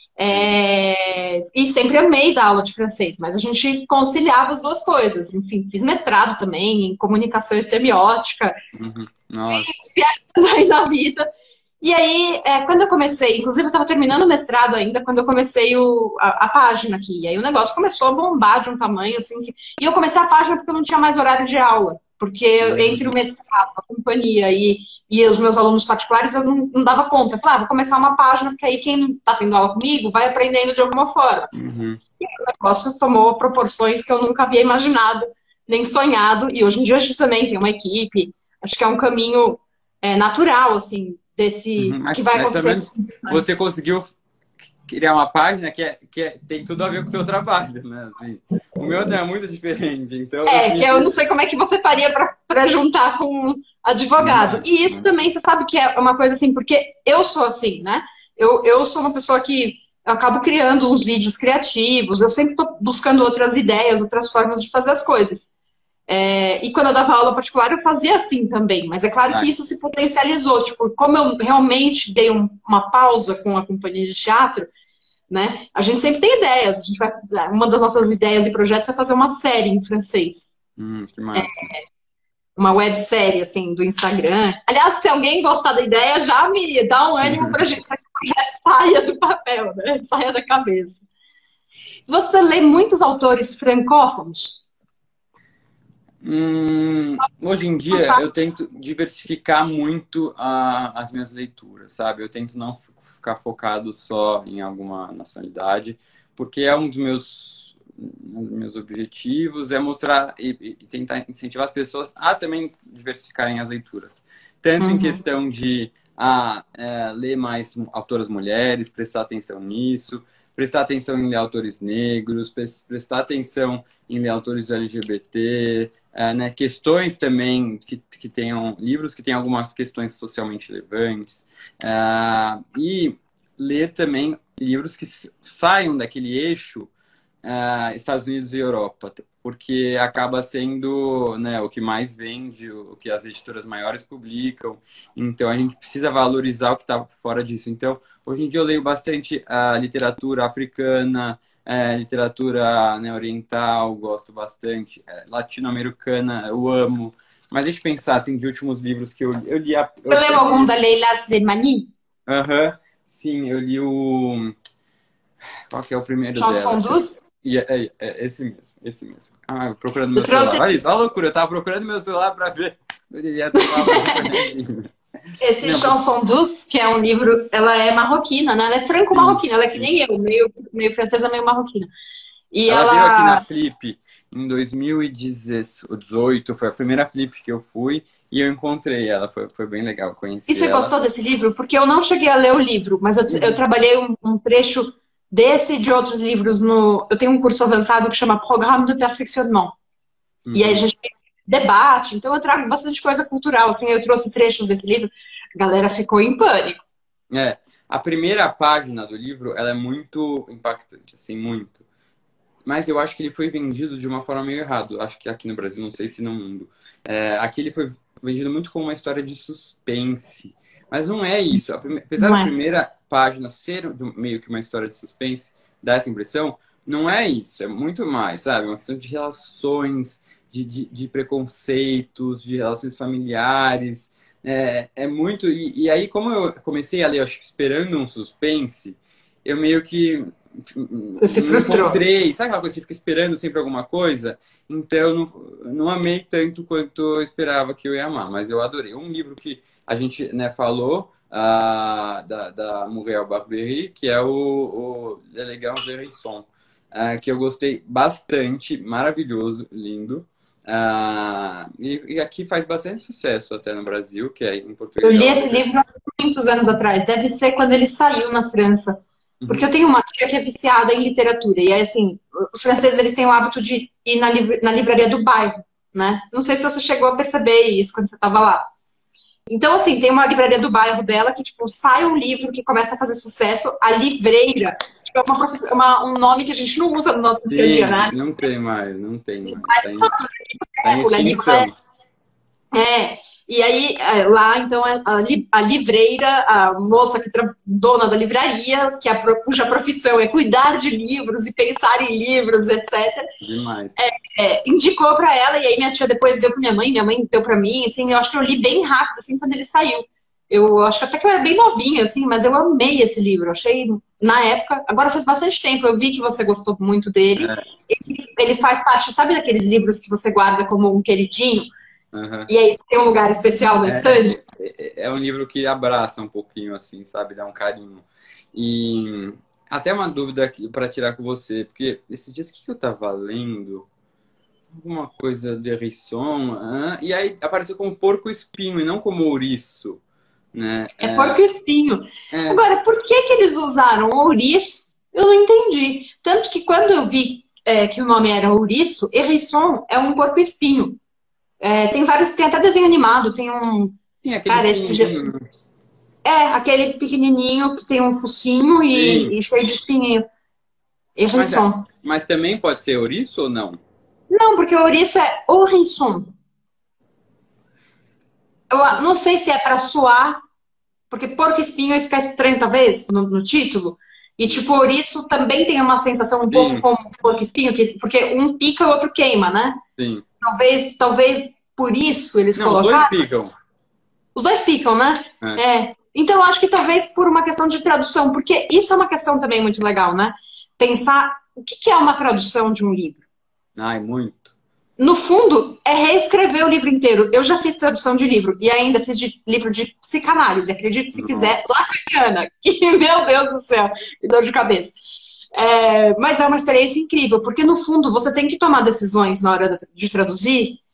E sempre amei dar aula de francês, mas a gente conciliava as duas coisas. Enfim, fiz mestrado também em comunicação e semiótica. Nossa. E aí na vida... E aí, quando eu comecei, inclusive eu estava terminando o mestrado ainda, quando eu comecei a página aqui. E aí o negócio começou a bombar de um tamanho, assim. E eu comecei a página porque eu não tinha mais horário de aula. Porque entre o mestrado, a companhia e os meus alunos particulares, eu não dava conta. Eu falava, vou começar uma página, porque aí quem não está tendo aula comigo vai aprendendo de alguma forma. E aí, o negócio tomou proporções que eu nunca havia imaginado, nem sonhado. E hoje em dia a gente também tem uma equipe. Acho que é um caminho natural, assim, que vai acontecer. Você conseguiu criar uma página que tem tudo a ver com o seu trabalho, né? Assim, o meu não é muito diferente. Então, que eu não sei como é que você faria para juntar com advogado. E isso também, você sabe que é uma coisa assim, porque eu sou assim, né? Eu sou uma pessoa que eu acabo criando uns vídeos criativos, eu sempre estou buscando outras ideias, outras formas de fazer as coisas. E quando eu dava aula particular, eu fazia assim também. Mas é claro que isso se potencializou. Tipo, como eu realmente dei uma pausa com a companhia de teatro, né? A gente sempre tem ideias. Uma das nossas ideias e projetos é fazer uma série em francês. Que massa. Uma websérie, assim, do Instagram. Aliás, se alguém gostar da ideia, já me dá um ânimo pra gente, para que o projeto saia do papel, né? Saia da cabeça. Você lê muitos autores francófonos? Hoje em dia eu tento diversificar muito as minhas leituras, sabe? Eu tento não ficar focado só em alguma nacionalidade, porque é um dos meus objetivos, é mostrar e tentar incentivar as pessoas a também diversificarem as leituras. Tanto em questão de a ler mais autoras mulheres, prestar atenção nisso, prestar atenção em ler autores negros, prestar atenção em ler autores LGBT, né, questões também que tenham livros que tenham algumas questões socialmente relevantes, e ler também livros que saiam daquele eixo Estados Unidos e Europa, porque acaba sendo, né, o que mais vende, o que as editoras maiores publicam. Então a gente precisa valorizar o que está fora disso. Então hoje em dia eu leio bastante a literatura africana, literatura, né, oriental, gosto bastante, latino-americana, eu amo. Mas deixa eu pensar assim, de últimos livros que eu li. Você leu algum da Leila Slimani? Aham, sim, eu li o... Qual que é o primeiro Chanson dela? Douce? Esse mesmo, esse mesmo. Eu procurando meu celular. Olha isso, olha a loucura, eu tava procurando meu celular pra ver. Esse Chanson Douce, que é um livro, ela é marroquina, né? Ela é franco-marroquina, ela é que nem eu, meio francesa, meio marroquina. E ela veio aqui na Flip em 2018, foi a primeira Flip que eu fui e eu encontrei ela, foi bem legal conhecer. E você gostou desse livro? Porque eu não cheguei a ler o livro, mas eu trabalhei um trecho desse e de outros livros eu tenho um curso avançado que chama Programme de Perfectionnement. E aí a gente debate, então eu trago bastante coisa cultural, assim, eu trouxe trechos desse livro, a galera ficou em pânico. A primeira página do livro, ela é muito impactante, assim, muito. Mas eu acho que ele foi vendido de uma forma meio errada. Acho que aqui no Brasil, não sei se no mundo. Aqui ele foi vendido muito como uma história de suspense. Mas não é isso. Apesar da primeira página ser meio que uma história de suspense, dá essa impressão, não é isso. É muito mais, sabe? Uma questão de relações, de preconceitos, de relações familiares. É muito... E aí, como eu comecei a ler, acho que esperando um suspense, eu meio que... Você se frustrou. Sabe aquela coisa que você fica esperando sempre alguma coisa? Então, eu não amei tanto quanto eu esperava que eu ia amar. Mas eu adorei. Um livro que a gente, né, falou, da Muriel Barbery, que é o L'Élégance de Hérisson, que eu gostei bastante, maravilhoso, lindo. E aqui faz bastante sucesso até no Brasil, que é em português. Eu li esse livro há muitos anos atrás. Deve ser quando ele saiu na França. Porque eu tenho uma tia que é viciada em literatura. E aí, assim, os franceses, eles têm o hábito de ir na livraria do bairro, né? Não sei se você chegou a perceber isso quando você estava lá. Então, assim, tem uma livraria do bairro dela que, tipo, sai um livro que começa a fazer sucesso, a livreira. Tipo, é um nome que a gente não usa no nosso dia a dia, né? Não tem mais, não tem mais. Tá em extinção. E aí, lá, então, a livreira, a moça dona da livraria, cuja profissão é cuidar de livros e pensar em livros, etc. Demais. Indicou pra ela, e aí minha tia depois deu pra minha mãe deu pra mim, assim, eu acho que eu li bem rápido, assim, quando ele saiu. Eu acho até que eu era bem novinha, assim, mas eu amei esse livro, eu achei, na época, agora faz bastante tempo, eu vi que você gostou muito dele. Ele faz parte, sabe daqueles livros que você guarda como um queridinho? E aí tem um lugar especial na estante? É um livro que abraça um pouquinho, assim, sabe? Dá um carinho. E até uma dúvida para tirar com você, porque esses dias que eu tava lendo, alguma coisa de Hérisson, e aí apareceu como porco-espinho e não como ouriço, né? Porco-espinho. Agora, por que eles usaram ouriço? Eu não entendi. Tanto que quando eu vi que o nome era ouriço, Hérisson é um porco-espinho. Tem até desenho animado, tem um... Sim, aquele aquele pequenininho que tem um focinho e cheio de espinho. Hérisson. Mas também pode ser ouriço ou não? Não, porque o ouriço é Hérisson. Eu não sei se é para soar, porque porco-espinho ia ficar estranho, talvez, no título. E, tipo, ouriço também tem uma sensação um pouco como porco-espinho, porque um pica e o outro queima, né? Sim. Talvez por isso eles colocaram... Os dois picam. Os dois picam, né? Então, eu acho que talvez por uma questão de tradução, porque isso é uma questão também muito legal, né? Pensar o que é uma tradução de um livro. Muito. No fundo, é reescrever o livro inteiro. Eu já fiz tradução de livro e ainda fiz livro de psicanálise. Acredite se quiser, lacaniana. Que, meu Deus do céu, que dor de cabeça. Mas é uma experiência incrível, porque no fundo você tem que tomar decisões na hora de traduzir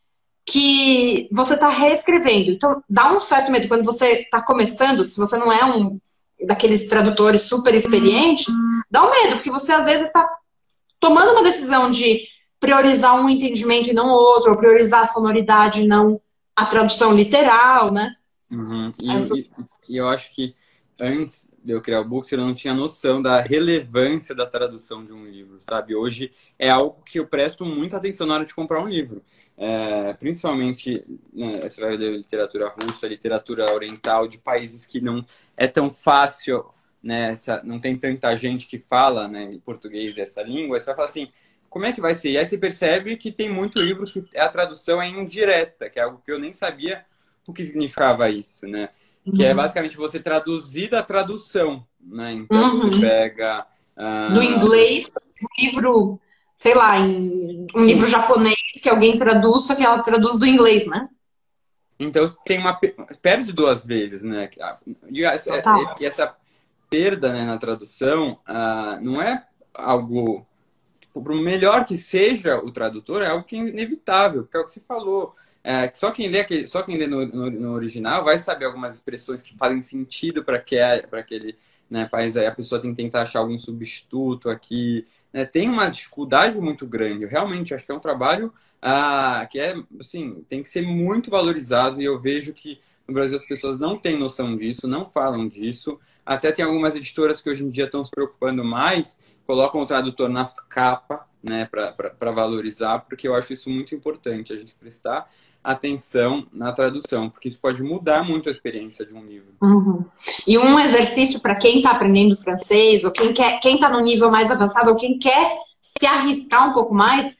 que você está reescrevendo. Então, dá um certo medo quando você está começando, se você não é um daqueles tradutores super experientes, dá um medo, porque você às vezes está tomando uma decisão de priorizar um entendimento e não outro, ou priorizar a sonoridade e não a tradução literal, né? Uhum. E eu acho que antes de eu criar o Books, eu não tinha noção da relevância da tradução de um livro, sabe? Hoje é algo que eu presto muita atenção na hora de comprar um livro. Principalmente, né, você vai ler literatura russa, literatura oriental, de países que não é tão fácil, né? Não tem tanta gente que fala, né, em português essa língua. Você vai falar assim, como é que vai ser? E aí você percebe que tem muito livro que a tradução é indireta, que é algo que eu nem sabia o que significava isso, né? Que é basicamente você traduzir da tradução, né? Então você pega... No inglês, um livro, sei lá, um livro japonês que alguém traduz, só que ela traduz do inglês, né? Então tem perde duas vezes, né? E essa perda, né, na tradução não é algo... Por melhor que seja o tradutor, é algo que é inevitável, porque é o que você falou. Só quem lê no original vai saber algumas expressões que fazem sentido para aquele, né, país. Aí a pessoa tem que tentar achar algum substituto aqui. Né? Tem uma dificuldade muito grande. Eu realmente acho que é um trabalho que assim, tem que ser muito valorizado. E eu vejo que no Brasil as pessoas não têm noção disso, não falam disso. Até tem algumas editoras que hoje em dia estão se preocupando mais, colocam o tradutor na capa, né, para valorizar, porque eu acho isso muito importante, a gente prestar atenção na tradução, porque isso pode mudar muito a experiência de um livro. Uhum. E um exercício para quem está aprendendo francês, ou quem está no nível mais avançado, ou quem quer se arriscar um pouco mais,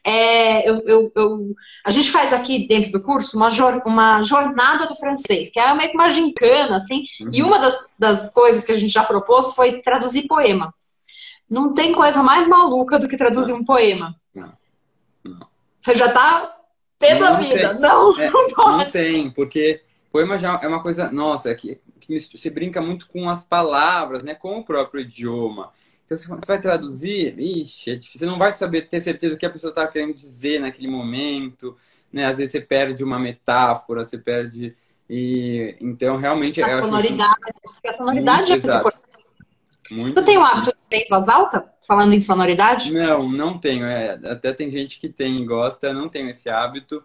a gente faz aqui dentro do curso uma jornada do francês, que é meio que uma gincana, assim, e uma das coisas que a gente já propôs foi traduzir poema. Não tem coisa mais maluca do que traduzir um poema. Não. Você já tá tendo a vida. Não pode. Não tem, porque poema já é uma coisa, nossa, que se brinca muito com as palavras, né, com o próprio idioma. Então, se você vai traduzir, ixi, é difícil. Você não vai ter certeza do que a pessoa está querendo dizer naquele momento, né? Às vezes você perde uma metáfora, você perde... Então, realmente... A sonoridade é muito importante. Muito. Você tem o hábito de ler em voz alta, falando em sonoridade? Não tenho. Até tem gente que tem e gosta, eu não tenho esse hábito.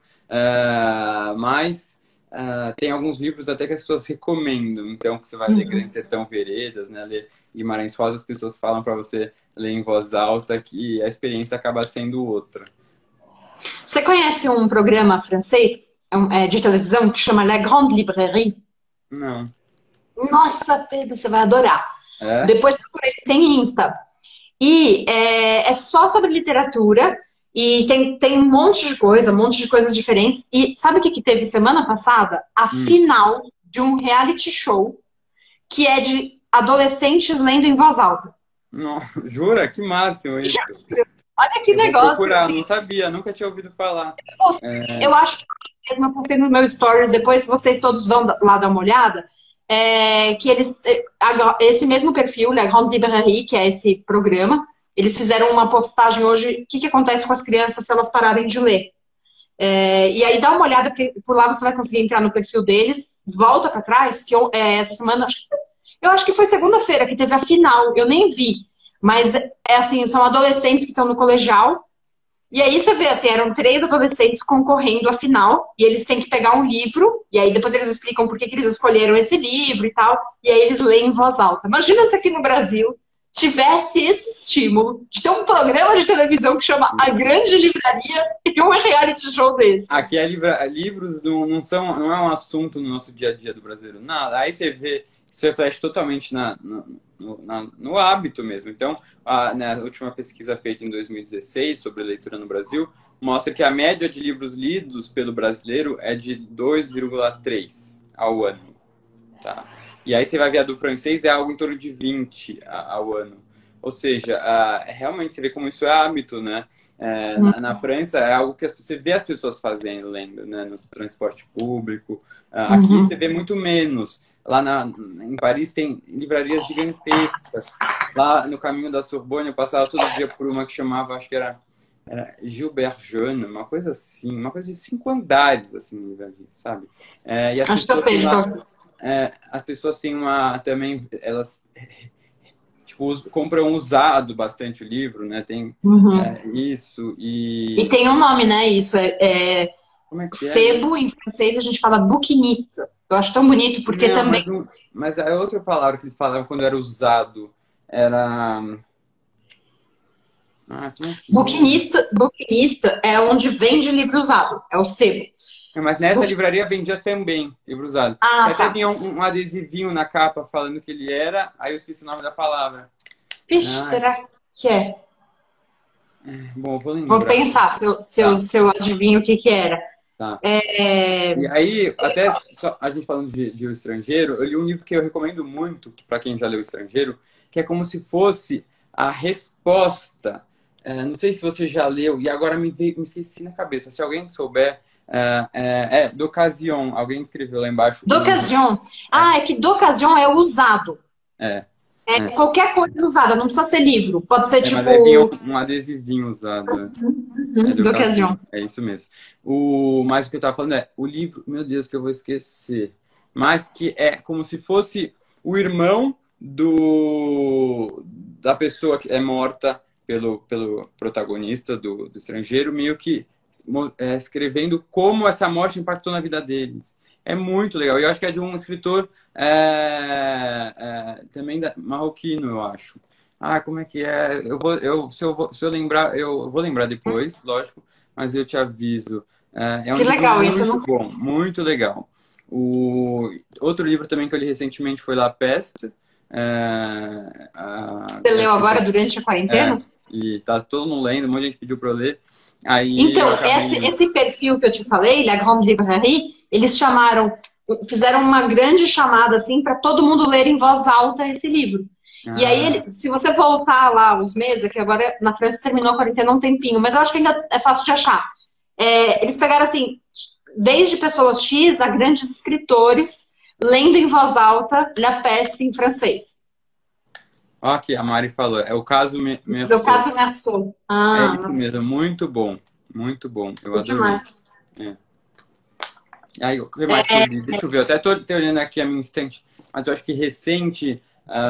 Mas tem alguns livros até que as pessoas recomendam. Então, que você vai ler Grande Sertão Veredas, né? Ler Guimarães Rosa, as pessoas falam para você ler em voz alta, que a experiência acaba sendo outra. Você conhece um programa francês de televisão que chama La Grande Librairie? Não. Nossa, Pedro, você vai adorar. É? Depois procurei, tem Insta. E é só sobre literatura e tem um monte de coisas diferentes. E sabe o que teve semana passada? A final de um reality show que é de adolescentes lendo em voz alta. Nossa, jura? Que máximo isso. Olha que negócio. Assim. Não sabia, nunca tinha ouvido falar. Eu acho que mesmo eu postei no meu stories, depois vocês todos vão lá dar uma olhada. Que esse mesmo perfil, La Grande Librairie, que é esse programa, eles fizeram uma postagem hoje, o que acontece com as crianças se elas pararem de ler. E aí dá uma olhada, porque por lá você vai conseguir entrar no perfil deles, volta para trás, que essa semana, eu acho que foi segunda-feira que teve a final, eu nem vi, mas assim, são adolescentes que estão no colegial. E aí você vê, assim, eram 3 adolescentes concorrendo à final, e eles têm que pegar um livro, e aí depois eles explicam por que eles escolheram esse livro e tal, e aí eles leem em voz alta. Imagina se aqui no Brasil tivesse esse estímulo de ter um programa de televisão que chama A Grande Livraria e um reality show desse. Aqui livros não é um assunto no nosso dia a dia do brasileiro, nada. Aí você vê, isso reflete totalmente no hábito mesmo. Então, na última pesquisa feita em 2016 sobre leitura no Brasil, mostra que a média de livros lidos pelo brasileiro é de 2,3 ao ano. Tá? E aí você vai ver a do francês, é algo em torno de 20 ao ano. Ou seja, realmente você vê como isso é hábito, né? Na França é algo que você vê as pessoas fazendo, lendo, né? No transporte público. Aqui você vê muito menos. Lá em Paris tem livrarias gigantescas. Lá no caminho da Sorbonne eu passava todo dia por uma que chamava, acho que era era Gilbert Jeune, uma coisa assim, uma coisa de 5 andares, assim, sabe? E as Acho que eu pessoas sei têm de lá, qual. as pessoas têm uma, também, elas, tipo, compram usado bastante o livro, né? Tem Uhum. isso, E e tem um nome, né? Isso é como é que é mesmo? sebo, em francês a gente fala bouquiniste. Eu acho tão bonito, porque Não, também mas a outra palavra que eles falavam quando era usado era. Como é que é? bouquinista é onde vende livro usado, é o sebo. Mas nessa Bouqui- livraria vendia também livro usado. E Ah, até tá. vinha um adesivinho na capa falando que ele era, aí eu esqueci o nome da palavra. Vixe, Ai, será que é? bom, eu vou Vou lembrar. pensar Tá, se eu adivinho o que que era. tá. É, E aí, até a gente falando de O Estrangeiro, eu li um livro que eu recomendo muito para quem já leu O Estrangeiro, que é como se fosse a resposta. Não sei se você já leu, e agora me esqueci na cabeça. Se alguém souber, d'Occasion. Alguém escreveu lá embaixo. D'occasion. É, Ah, é que d'occasion é usado. é, É é. qualquer coisa usada, não precisa ser livro. Pode ser Mas aí vinha tipo um adesivinho usado. É do d'occasion. Ocasião, é isso mesmo. Mas o que eu tava falando o livro, meu Deus, que eu vou esquecer. Mas que é como se fosse o irmão da pessoa que é morta pelo protagonista do Estrangeiro, meio que escrevendo como essa morte impactou na vida deles. É muito legal. E eu acho que é de um escritor também marroquino, eu acho. Como é que é? Se eu lembrar, eu vou lembrar depois, lógico, mas eu te aviso. É um Que livro legal, isso eu muito não. bom, muito legal. O outro livro também que eu li recentemente foi La Peste. Você leu agora durante a É, quarentena? e tá todo mundo lendo, um monte de gente pediu para eu ler. Aí Então, eu acabei lendo. esse perfil que eu te falei, La Grande Librairie, eles fizeram uma grande chamada assim para todo mundo ler em voz alta esse livro. E aí, Ah, se você voltar lá uns meses, que agora na França terminou a quarentena há um tempinho, mas eu acho que ainda é fácil de achar. Eles pegaram assim, desde pessoas X a grandes escritores, lendo em voz alta La Peste em francês. ó, aqui a Mari falou, é o caso Do Meursault. caso Merceau. É Ah, isso nossa, mesmo, muito bom, muito bom, eu que demais. adorei. É. Aí, o que mais que eu li? Deixa eu ver, eu até tô olhando aqui a minha estante, mas eu acho que recente,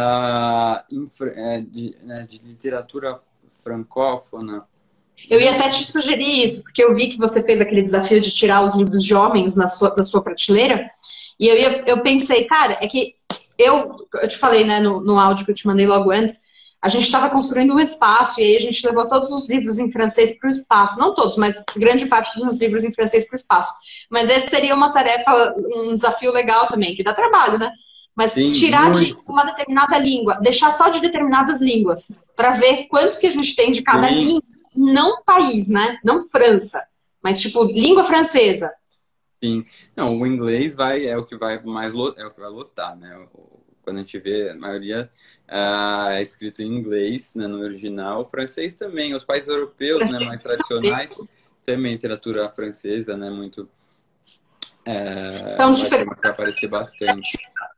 de literatura francófona. Eu ia até te sugerir isso, porque eu vi que você fez aquele desafio de tirar os livros de homens da sua prateleira, e eu pensei, cara, é que eu te falei, né, no áudio que eu te mandei logo antes, a gente estava construindo um espaço, e aí a gente levou todos os livros em francês para o espaço. Não todos, mas grande parte dos livros em francês para o espaço. Mas esse seria uma tarefa, um desafio legal também, que dá trabalho, né? Mas Sim, tirar de muito. uma determinada língua, deixar só de determinadas línguas, para ver quanto que a gente tem de cada Sim, língua, não país, né? Não França, mas tipo língua francesa. sim. Não, o inglês é o que vai mais é o que vai lotar, né? Quando a gente vê, a maioria é escrito em inglês, né, no original. O francês também. Os países europeus, né, mais tradicionais, também literatura francesa, né, muito Então, vai aparecer bastante.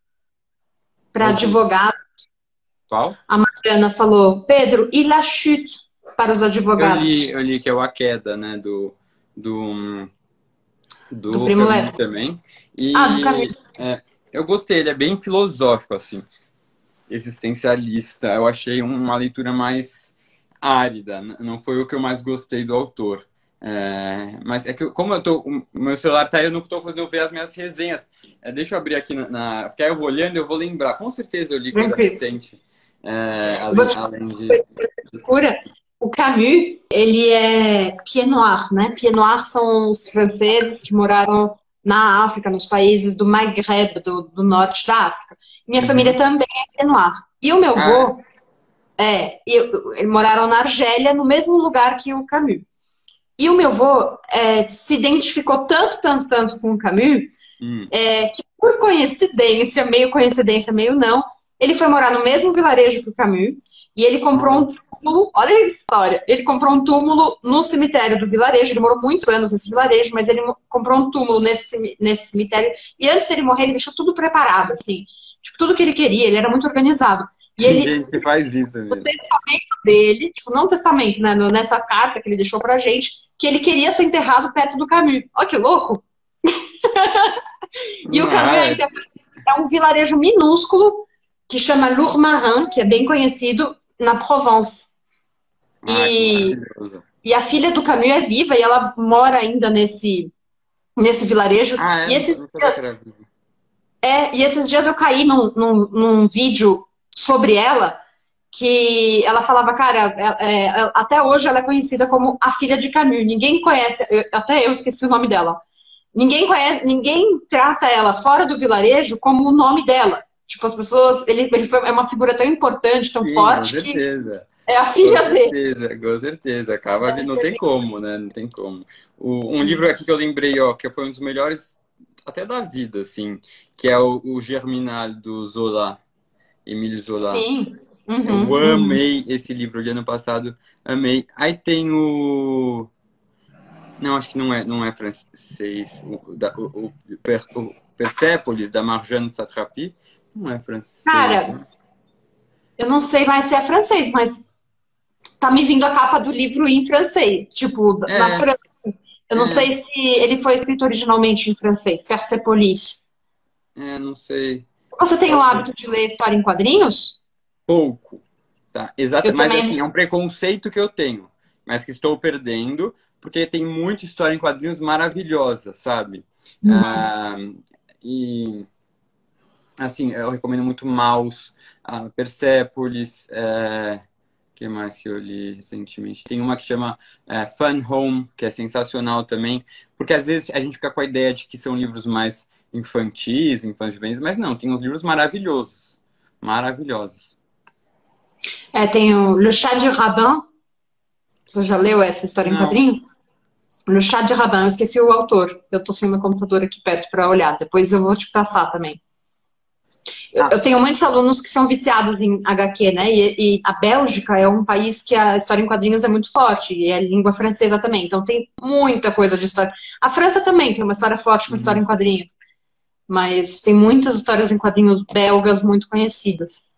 para Ouvi. advogado, Qual? a Mariana falou, Pedro, e la chute para os advogados? Eu li que é o A Queda, né, do, Do do Primo Camus Levi. também. Ah, do Camus. E eu gostei, ele é bem filosófico, assim, existencialista. Eu achei uma leitura mais árida, não foi o que eu mais gostei do autor. Mas é que, como o meu celular tá aí, eu não estou conseguindo ver as minhas resenhas. Deixa eu abrir aqui, porque aí eu vou olhando e eu vou lembrar. Com certeza eu li coisa Tranquilo. recente, Vou te além de. procura. O Camus, ele é Pied Noir, né? Pied Noir são os franceses que moraram na África, nos países do Maghreb, do norte da África. Minha família Uhum. também é Pied Noir. E o meu Ah, avô, eles moraram na Argélia, no mesmo lugar que o Camus. E o meu avô se identificou tanto, tanto, tanto com o Camus, hum. que por coincidência, meio não, ele foi morar no mesmo vilarejo que o Camus, e ele comprou um Nossa. túmulo, olha a história, ele comprou um túmulo no cemitério do vilarejo, ele morou muitos anos nesse vilarejo, mas ele comprou um túmulo nesse cemitério, e antes dele morrer, ele deixou tudo preparado, assim, tipo, tudo que ele queria, ele era muito organizado. E Tem ele, gente que faz isso o mesmo. testamento dele, tipo, não o testamento, né? Nessa carta que ele deixou pra gente, que ele queria ser enterrado perto do Camus. Olha que louco! E o Camus Ah, é um vilarejo minúsculo que chama Lourmarin, que é bem conhecido na Provence. que E, maravilhoso. e a filha do Camus é viva e ela mora ainda nesse vilarejo. Ah, é? E esses Não sabia que dias, era vivo. eu caí num vídeo sobre ela que ela falava, cara, até hoje ela é conhecida como a filha de Camus. Ninguém conhece, até eu esqueci o nome dela. Ninguém conhece, ninguém trata ela fora do vilarejo como o nome dela. Tipo, as pessoas, é uma figura tão importante, tão Sim, com forte, que certeza. é a Com filha dele. certeza, com certeza. Acaba vindo, não tem como, né? Não tem como. Um livro aqui que eu lembrei, ó, que foi um dos melhores até da vida, assim, que é o Germinal do Zola, Émile Zola. Sim. Eu Uhum, uhum. amei esse livro de ano passado, amei. Aí tem o. Não, acho que não é francês. O Persépolis, da Marjane Satrapi. Não é francês, Cara, né? eu não sei mais se é francês, mas tá me vindo a capa do livro em francês. Tipo, na É, França. Eu não é, sei se ele foi escrito originalmente em francês, Persepolis. não sei. Você tem o Talvez. hábito de ler história em quadrinhos? Pouco, tá? Exato, Eu mas também. assim, é um preconceito que eu tenho, mas que estou perdendo, porque tem muita história em quadrinhos maravilhosa, sabe? Uhum. Ah, e assim, eu recomendo muito Maus, Persepolis, que mais que eu li recentemente? Tem uma que chama Fun Home, que é sensacional também, porque às vezes a gente fica com a ideia de que são livros mais infantis, infantis, mas não, tem uns livros maravilhosos, maravilhosos. Tem o Le Chat de Raban. Você já leu essa história em Não. quadrinho? Le Chat de Raban, eu esqueci o autor. Eu tô sem meu computador aqui perto para olhar. Depois eu vou te passar também. Eu Ah, tenho muitos alunos que são viciados em HQ, né? E a Bélgica é um país que a história em quadrinhos é muito forte, e é língua francesa também. Então tem muita coisa de história. A França também tem uma história forte com história uhum. em quadrinhos, mas tem muitas histórias em quadrinhos belgas muito conhecidas.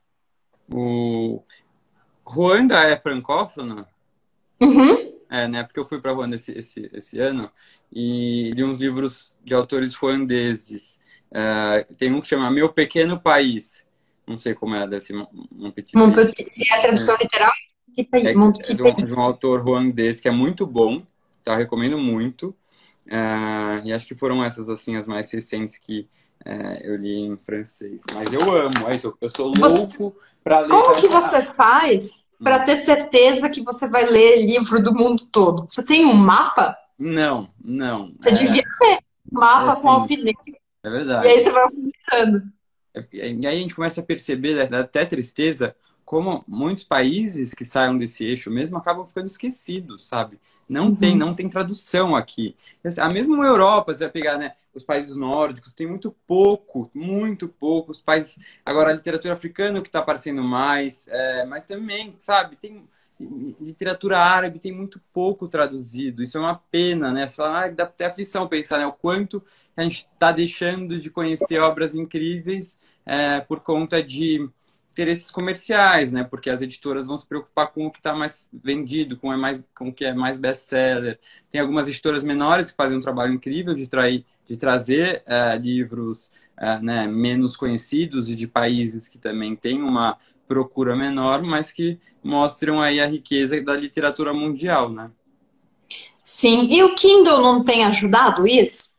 O Ruanda é francófona? Uhum. É, né? Porque eu fui para Ruanda esse ano e li uns livros de autores ruandeses. Tem um que chama Meu Pequeno País. Não sei como é, deve ser Mon Petit Mon Pays. petit, se é a tradução literal, petit pays, É, mon é petit de um, pays. de um autor ruandês que é muito bom, tá? Eu recomendo muito. E acho que foram essas assim as mais recentes que eu li em francês. Mas eu amo, eu sou Você, louco para ler. como que você faz para ter certeza que você vai ler livro do mundo todo? Você tem um mapa? Não, não. Você devia ter um mapa com Assim, alfinete, é e aí verdade. você vai aumentando. E aí a gente começa a perceber, dá até tristeza, como muitos países que saiam desse eixo mesmo acabam ficando esquecidos, sabe? Uhum. Não tem tradução aqui. A mesma Europa, você vai pegar, né, os países nórdicos, tem muito pouco. Os países, agora a literatura africana que está aparecendo mais, mas também, sabe, tem literatura árabe, tem muito pouco traduzido. Isso é uma pena, né? Você fala, dá até aflição pensar, né, o quanto a gente está deixando de conhecer obras incríveis por conta de interesses comerciais, né? Porque as editoras vão se preocupar com o que está mais vendido, com o que é mais best-seller. Tem algumas editoras menores que fazem um trabalho incrível de trazer livros né, menos conhecidos e de países que também têm uma procura menor, mas que mostram aí a riqueza da literatura mundial, né? Sim, e o Kindle não tem ajudado isso?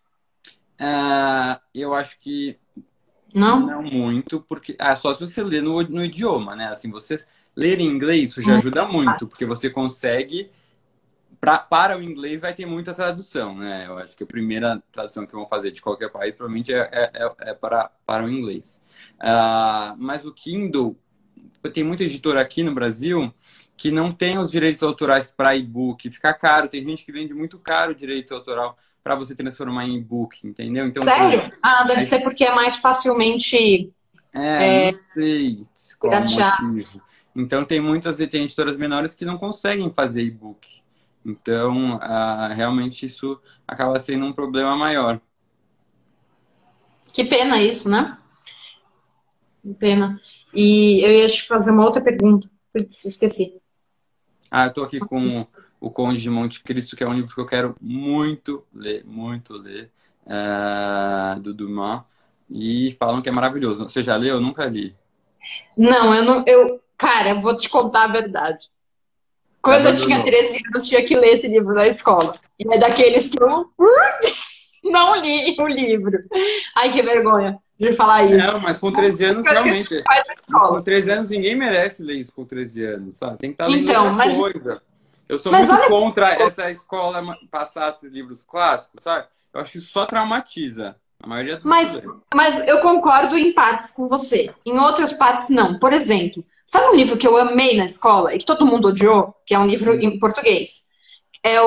Eu acho que Não? não muito, porque só se você ler no idioma, né? Assim, você ler em inglês, isso já ajuda muito, porque você consegue. Para o inglês vai ter muita tradução, né? Eu acho que a primeira tradução que vão fazer de qualquer país provavelmente é para o inglês. Mas o Kindle, tem muita editora aqui no Brasil que não tem os direitos autorais para e-book, fica caro. Tem gente que vende muito caro o direito autoral para você transformar em e-book, entendeu? Então, por exemplo, Sério? Ah, deve ser porque é mais facilmente não sei qual o piratear. motivo. Então, tem editoras menores que não conseguem fazer e-book. Então, realmente isso acaba sendo um problema maior. Que pena isso, né? Pena. E eu ia te fazer uma outra pergunta. Putz, esqueci. Ah, eu tô aqui com o Conde de Monte Cristo, que é um livro que eu quero muito ler, do Dumas. E falam que é maravilhoso. Você já leu? Eu nunca li. Não, eu não. Cara, eu vou te contar a verdade. Você Quando eu tinha abandonou. 13 anos, tinha que ler esse livro na escola. E é daqueles que eu não li o livro. Ai, que vergonha de falar isso. Não, mas com 13 anos, Coisa que a gente realmente. faz na Com escola. 13 anos, ninguém merece ler isso com 13 anos, sabe? Tem que estar lendo Então, outra coisa. Eu sou mas muito olha, contra essa escola passar esses livros clássicos, sabe? Eu acho que isso só traumatiza a maioria dos mas, estudantes. mas eu concordo em partes com você. Em outras partes, não. Por exemplo, sabe um livro que eu amei na escola e que todo mundo odiou? Que é um livro em português. É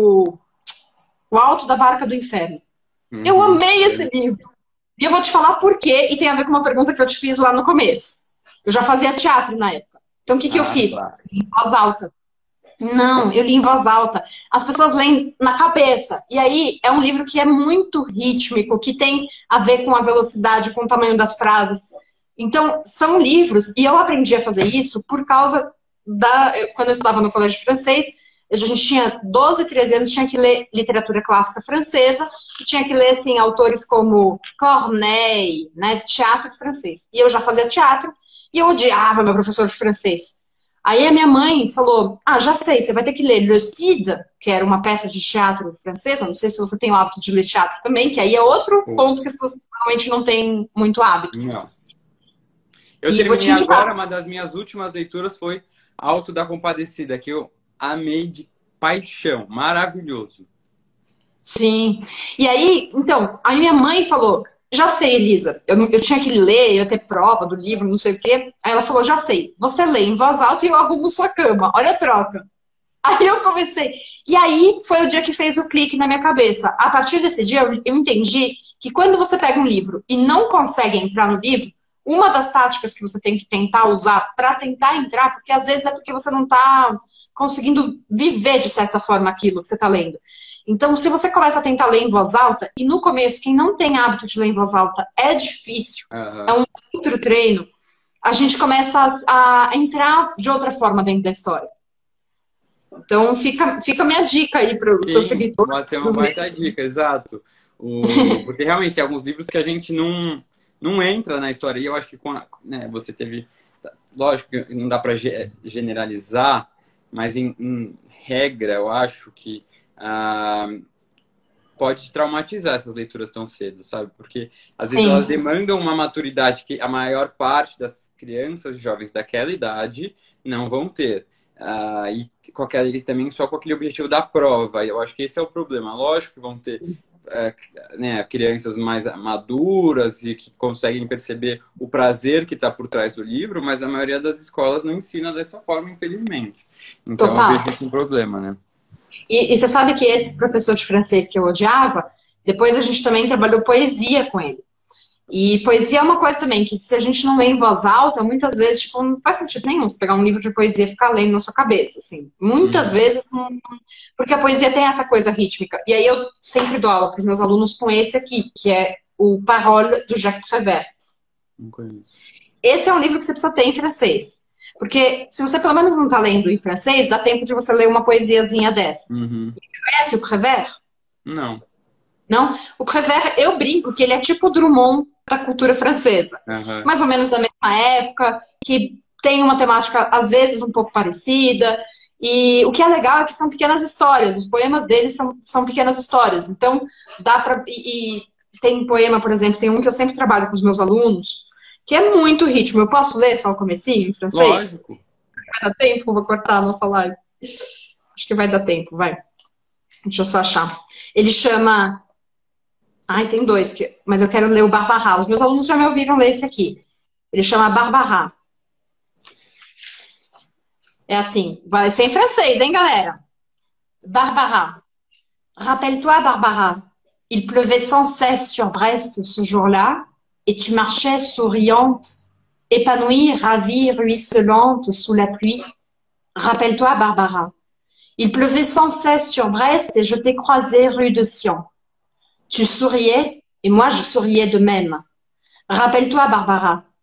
o Alto da Barca do Inferno. Eu Uhum. amei esse livro. E eu vou te falar por quê, e tem a ver com uma pergunta que eu te fiz lá no começo. Eu já fazia teatro na época. Então, o que que eu Ah, fiz? claro. Em voz alta. Não, eu li em voz alta. As pessoas leem na cabeça. E aí, é um livro que é muito rítmico, que tem a ver com a velocidade, com o tamanho das frases. Então, são livros, e eu aprendi a fazer isso por causa quando eu estudava no colégio francês, a gente tinha 12, 13 anos, tinha que ler literatura clássica francesa, e tinha que ler, assim, autores como Corneille, né, teatro francês. E eu já fazia teatro, e eu odiava meu professor de francês. Aí a minha mãe falou, ah, já sei, você vai ter que ler Le Cid, que era uma peça de teatro francesa, não sei se você tem o hábito de ler teatro também, que aí é outro Pô, ponto que as pessoas normalmente não têm muito hábito. não. Eu E vou terminei te agora, indicar. uma das minhas últimas leituras foi Alto da Compadecida, que eu amei de paixão. Maravilhoso. Sim. E aí, então, aí minha mãe falou, já sei, Elisa, eu tinha que ler, eu ia ter prova do livro, não sei o quê. Aí ela falou, já sei, você lê em voz alta e eu arrumo sua cama, olha a troca. Aí eu comecei. E aí foi o dia que fez o clique na minha cabeça. A partir desse dia, eu entendi que quando você pega um livro e não consegue entrar no livro, uma das táticas que você tem que tentar usar para tentar entrar, porque às vezes é porque você não está conseguindo viver de certa forma aquilo que você está lendo. Então, se você começa a tentar ler em voz alta, e no começo, quem não tem hábito de ler em voz alta é difícil, é Aham. um outro treino, a gente começa a entrar de outra forma dentro da história. Então, fica a minha dica aí para os seus Sim, seguidores. pode ser uma Pros baita meus. dica, exato. Porque realmente tem alguns livros que a gente não entra na história. E eu acho que né, você teve. Lógico que não dá para generalizar, mas em regra, eu acho que ah, pode traumatizar essas leituras tão cedo, sabe? Porque às vezes elas Sim, demandam uma maturidade que a maior parte das crianças e jovens daquela idade não vão ter. E também só com aquele objetivo da prova. E eu acho que esse é o problema. Lógico que vão ter é, né, crianças mais maduras e que conseguem perceber o prazer que está por trás do livro, mas a maioria das escolas não ensina dessa forma, infelizmente. Então eu total. vejo isso um problema, né? E você sabe que esse professor de francês que eu odiava, depois a gente também trabalhou poesia com ele. E poesia é uma coisa também, que se a gente não lê em voz alta, muitas vezes, tipo, não faz sentido nenhum você pegar um livro de poesia e ficar lendo na sua cabeça, assim. Muitas Uhum. vezes, porque a poesia tem essa coisa rítmica. E aí eu sempre dou aula para os meus alunos com esse aqui, que é o Parole, do Jacques Prévert. Não conheço. Esse é um livro que você precisa ter em francês. Porque se você pelo menos não está lendo em francês, dá tempo de você ler uma poesiazinha dessa. Uhum. Conhece o Prévert? Não. Não? O Prévert, eu brinco que ele é tipo o Drummond da cultura francesa. Aham. Mais ou menos da mesma época, que tem uma temática, às vezes, um pouco parecida. E o que é legal é que são pequenas histórias. Os poemas deles são pequenas histórias. Então, dá para. E tem poema, por exemplo, tem um que eu sempre trabalho com os meus alunos, que é muito ritmo. Eu posso ler só o comecinho em francês? Lógico. Vai dar tempo? Vou cortar a nossa live. Acho que vai dar tempo, vai. Deixa eu só achar. Ele chama. Ai, tem dois, mas eu quero ler o Barbara. Os meus alunos já me ouviram ler esse aqui. Ele chama Barbara. É assim, vai ser em francês, hein, galera? Barbara. Rappelle-toi, Barbara. Il pleuvait sans cesse sur Brest ce jour-là, et tu marchais souriante, épanouie, ravie, ruisselante sous la pluie. Rappelle-toi, Barbara. Il pleuvait sans cesse sur Brest, et je t'ai croisée rue de Sion. Tu souriais, et moi je souriais de même. Rappelle-toi, Barbara.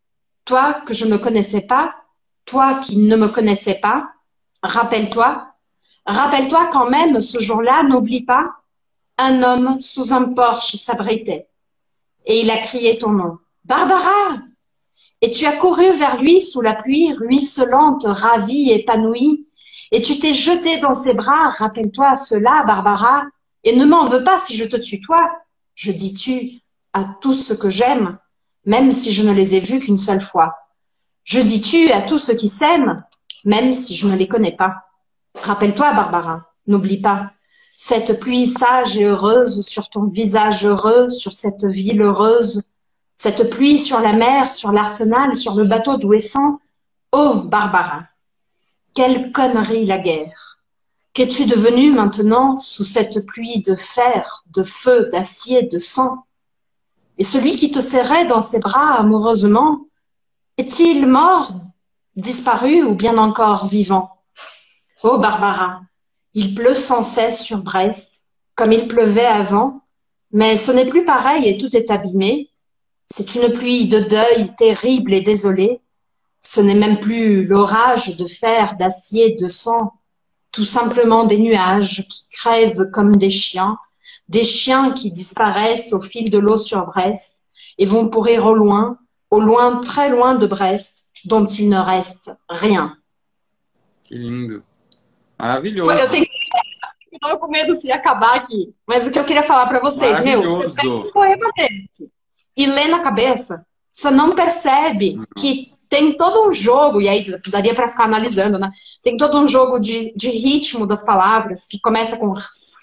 toi que je ne connaissais pas, toi qui ne me connaissais pas, rappelle-toi, rappelle-toi quand même, ce jour-là, n'oublie pas, un homme sous un porche s'abritait. Et il a crié ton nom. Barbara! Et tu as couru vers lui sous la pluie ruisselante, ravie, épanouie. Et tu t'es jeté dans ses bras, rappelle-toi cela, Barbara. Et ne m'en veux pas si je te tutoie. Je dis tu à tous ceux que j'aime, même si je ne les ai vus qu'une seule fois. Je dis tu à tous ceux qui s'aiment, même si je ne les connais pas. Rappelle-toi, Barbara, n'oublie pas. Cette pluie sage et heureuse sur ton visage heureux, sur cette ville heureuse, cette pluie sur la mer, sur l'arsenal, sur le bateau d'Ouessant. Oh, Barbara, quelle connerie la guerre! Qu'es-tu devenue maintenant sous cette pluie de fer, de feu, d'acier, de sang? Et celui qui te serrait dans ses bras amoureusement, est-il mort, disparu ou bien encore vivant? Oh, Barbara, il pleut sans cesse sur Brest, comme il pleuvait avant, mais ce n'est plus pareil et tout est abîmé. C'est une pluie de deuil terrible et désolée. Ce n'est même plus l'orage de fer, d'acier, de sang, tout simplement des nuages qui crèvent comme des chiens qui disparaissent au fil de l'eau sur Brest et vont pourrir au loin, très loin de Brest, dont il ne reste rien. Que lindo. Maravilhoso. Eu tô com medo se acabar aqui. Mas o que eu queria falar para vocês, você pega um poema desse e lê na cabeça, você não percebe que tem todo um jogo, e aí daria para ficar analisando, né? Tem todo um jogo de ritmo das palavras, que começa com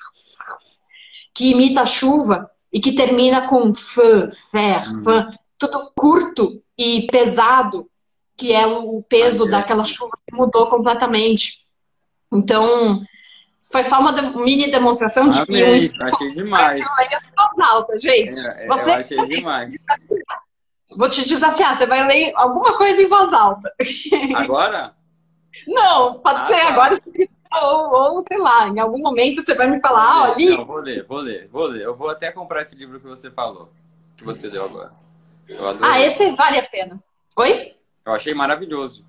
que imita a chuva e que termina com fã, tudo curto e pesado, que é o peso daquela chuva que mudou completamente. Então, foi só uma mini demonstração de que achei demais. Alta, gente. Você eu achei demais. Vou te desafiar, você vai ler alguma coisa em voz alta. Agora? Não, pode ser agora, ou sei lá, em algum momento você vai me falar, olha. Não, vou ler. Eu vou até comprar esse livro que você falou, que você deu agora. Eu adorei. Esse vale a pena. Oi? Eu achei maravilhoso.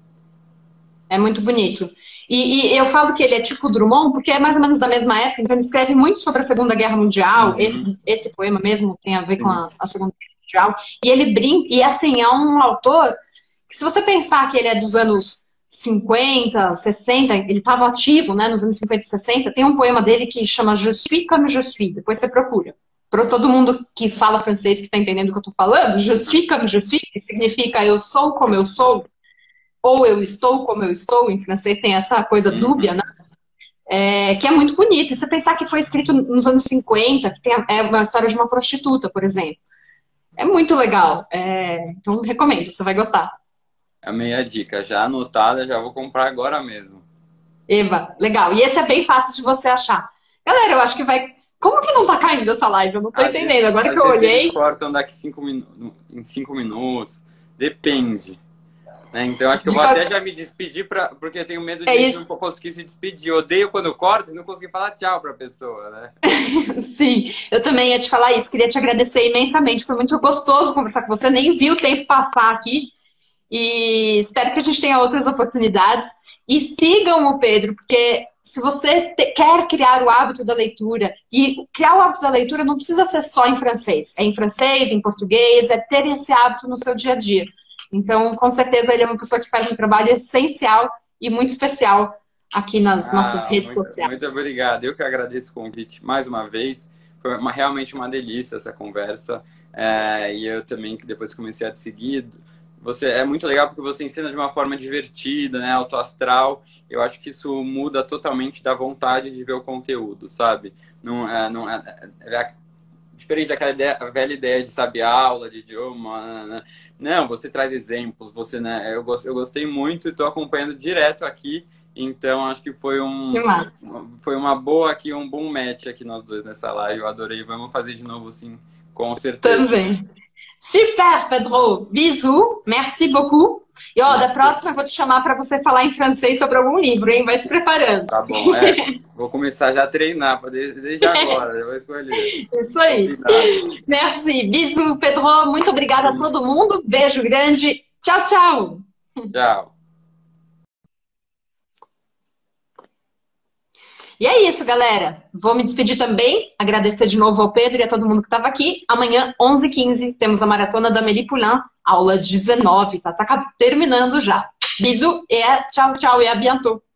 É muito bonito. E eu falo que ele é tipo Drummond, porque é mais ou menos da mesma época, então ele escreve muito sobre a Segunda Guerra Mundial. Esse poema mesmo tem a ver com a Segunda Guerra Mundial. E ele brinca, e assim, é um autor que, se você pensar que ele é dos anos 50, 60, ele estava ativo, né, nos anos 50 e 60, tem um poema dele que chama Je suis comme je suis, depois você procura. Para todo mundo que fala francês, que está entendendo o que eu estou falando, Je suis comme je suis, que significa eu sou como eu sou, ou eu estou como eu estou, em francês tem essa coisa dúbia, né? Que é muito bonito. E você pensar que foi escrito nos anos 50, que é uma história de uma prostituta, por exemplo. É muito legal. Então, recomendo, você vai gostar. A meia dica, já anotada, já vou comprar agora mesmo. Eva, legal. E esse é bem fácil de você achar. Galera, eu acho que vai... Como que não tá caindo essa live? Eu não tô entendendo. Agora que eu olhei... Eles cortam daqui em 5 minutos. Depende. Então acho que eu vou até já me despedir, porque eu tenho medo de não conseguir se despedir. Eu odeio quando eu corto e não conseguir falar tchau pra pessoa, né? Sim, eu também ia te falar isso. Queria te agradecer imensamente. Foi muito gostoso conversar com você. Nem vi o tempo passar aqui. E espero que a gente tenha outras oportunidades. E sigam o Pedro, porque se você quer criar o hábito da leitura, e criar o hábito da leitura não precisa ser só em francês. É em francês, em português, é ter esse hábito no seu dia a dia. Então, com certeza, ele é uma pessoa que faz um trabalho essencial e muito especial aqui nas nossas redes sociais. Muito obrigado. Eu que agradeço o convite mais uma vez. Foi realmente uma delícia essa conversa. E eu também, que depois comecei a te seguir. É muito legal porque você ensina de uma forma divertida, né? Autoastral. Eu acho que isso muda totalmente da vontade de ver o conteúdo, sabe? Diferente daquela velha ideia de, sabe, aula de idioma, né? Não, você traz exemplos, né? Eu gostei muito e estou acompanhando direto aqui, então acho que foi uma boa aqui, um bom match aqui nós dois nessa live, eu adorei, vamos fazer de novo sim, com certeza. Também. Super, Pedro! Bisous, merci beaucoup. E ó, da próxima eu vou te chamar para você falar em francês sobre algum livro, hein? Vai se preparando. Tá bom, vou começar já a treinar, desde agora, eu vou escolher. Isso aí. Merci, bisous, Pedro. Muito obrigada a todo mundo. Beijo grande Tchau, tchau! Tchau. E é isso, galera. Vou me despedir também, agradecer de novo ao Pedro e a todo mundo que estava aqui. Amanhã, 11h15, temos a Maratona da Amélie Poulain, aula 19, tá terminando já. Bisous e tchau, tchau e a bientôt.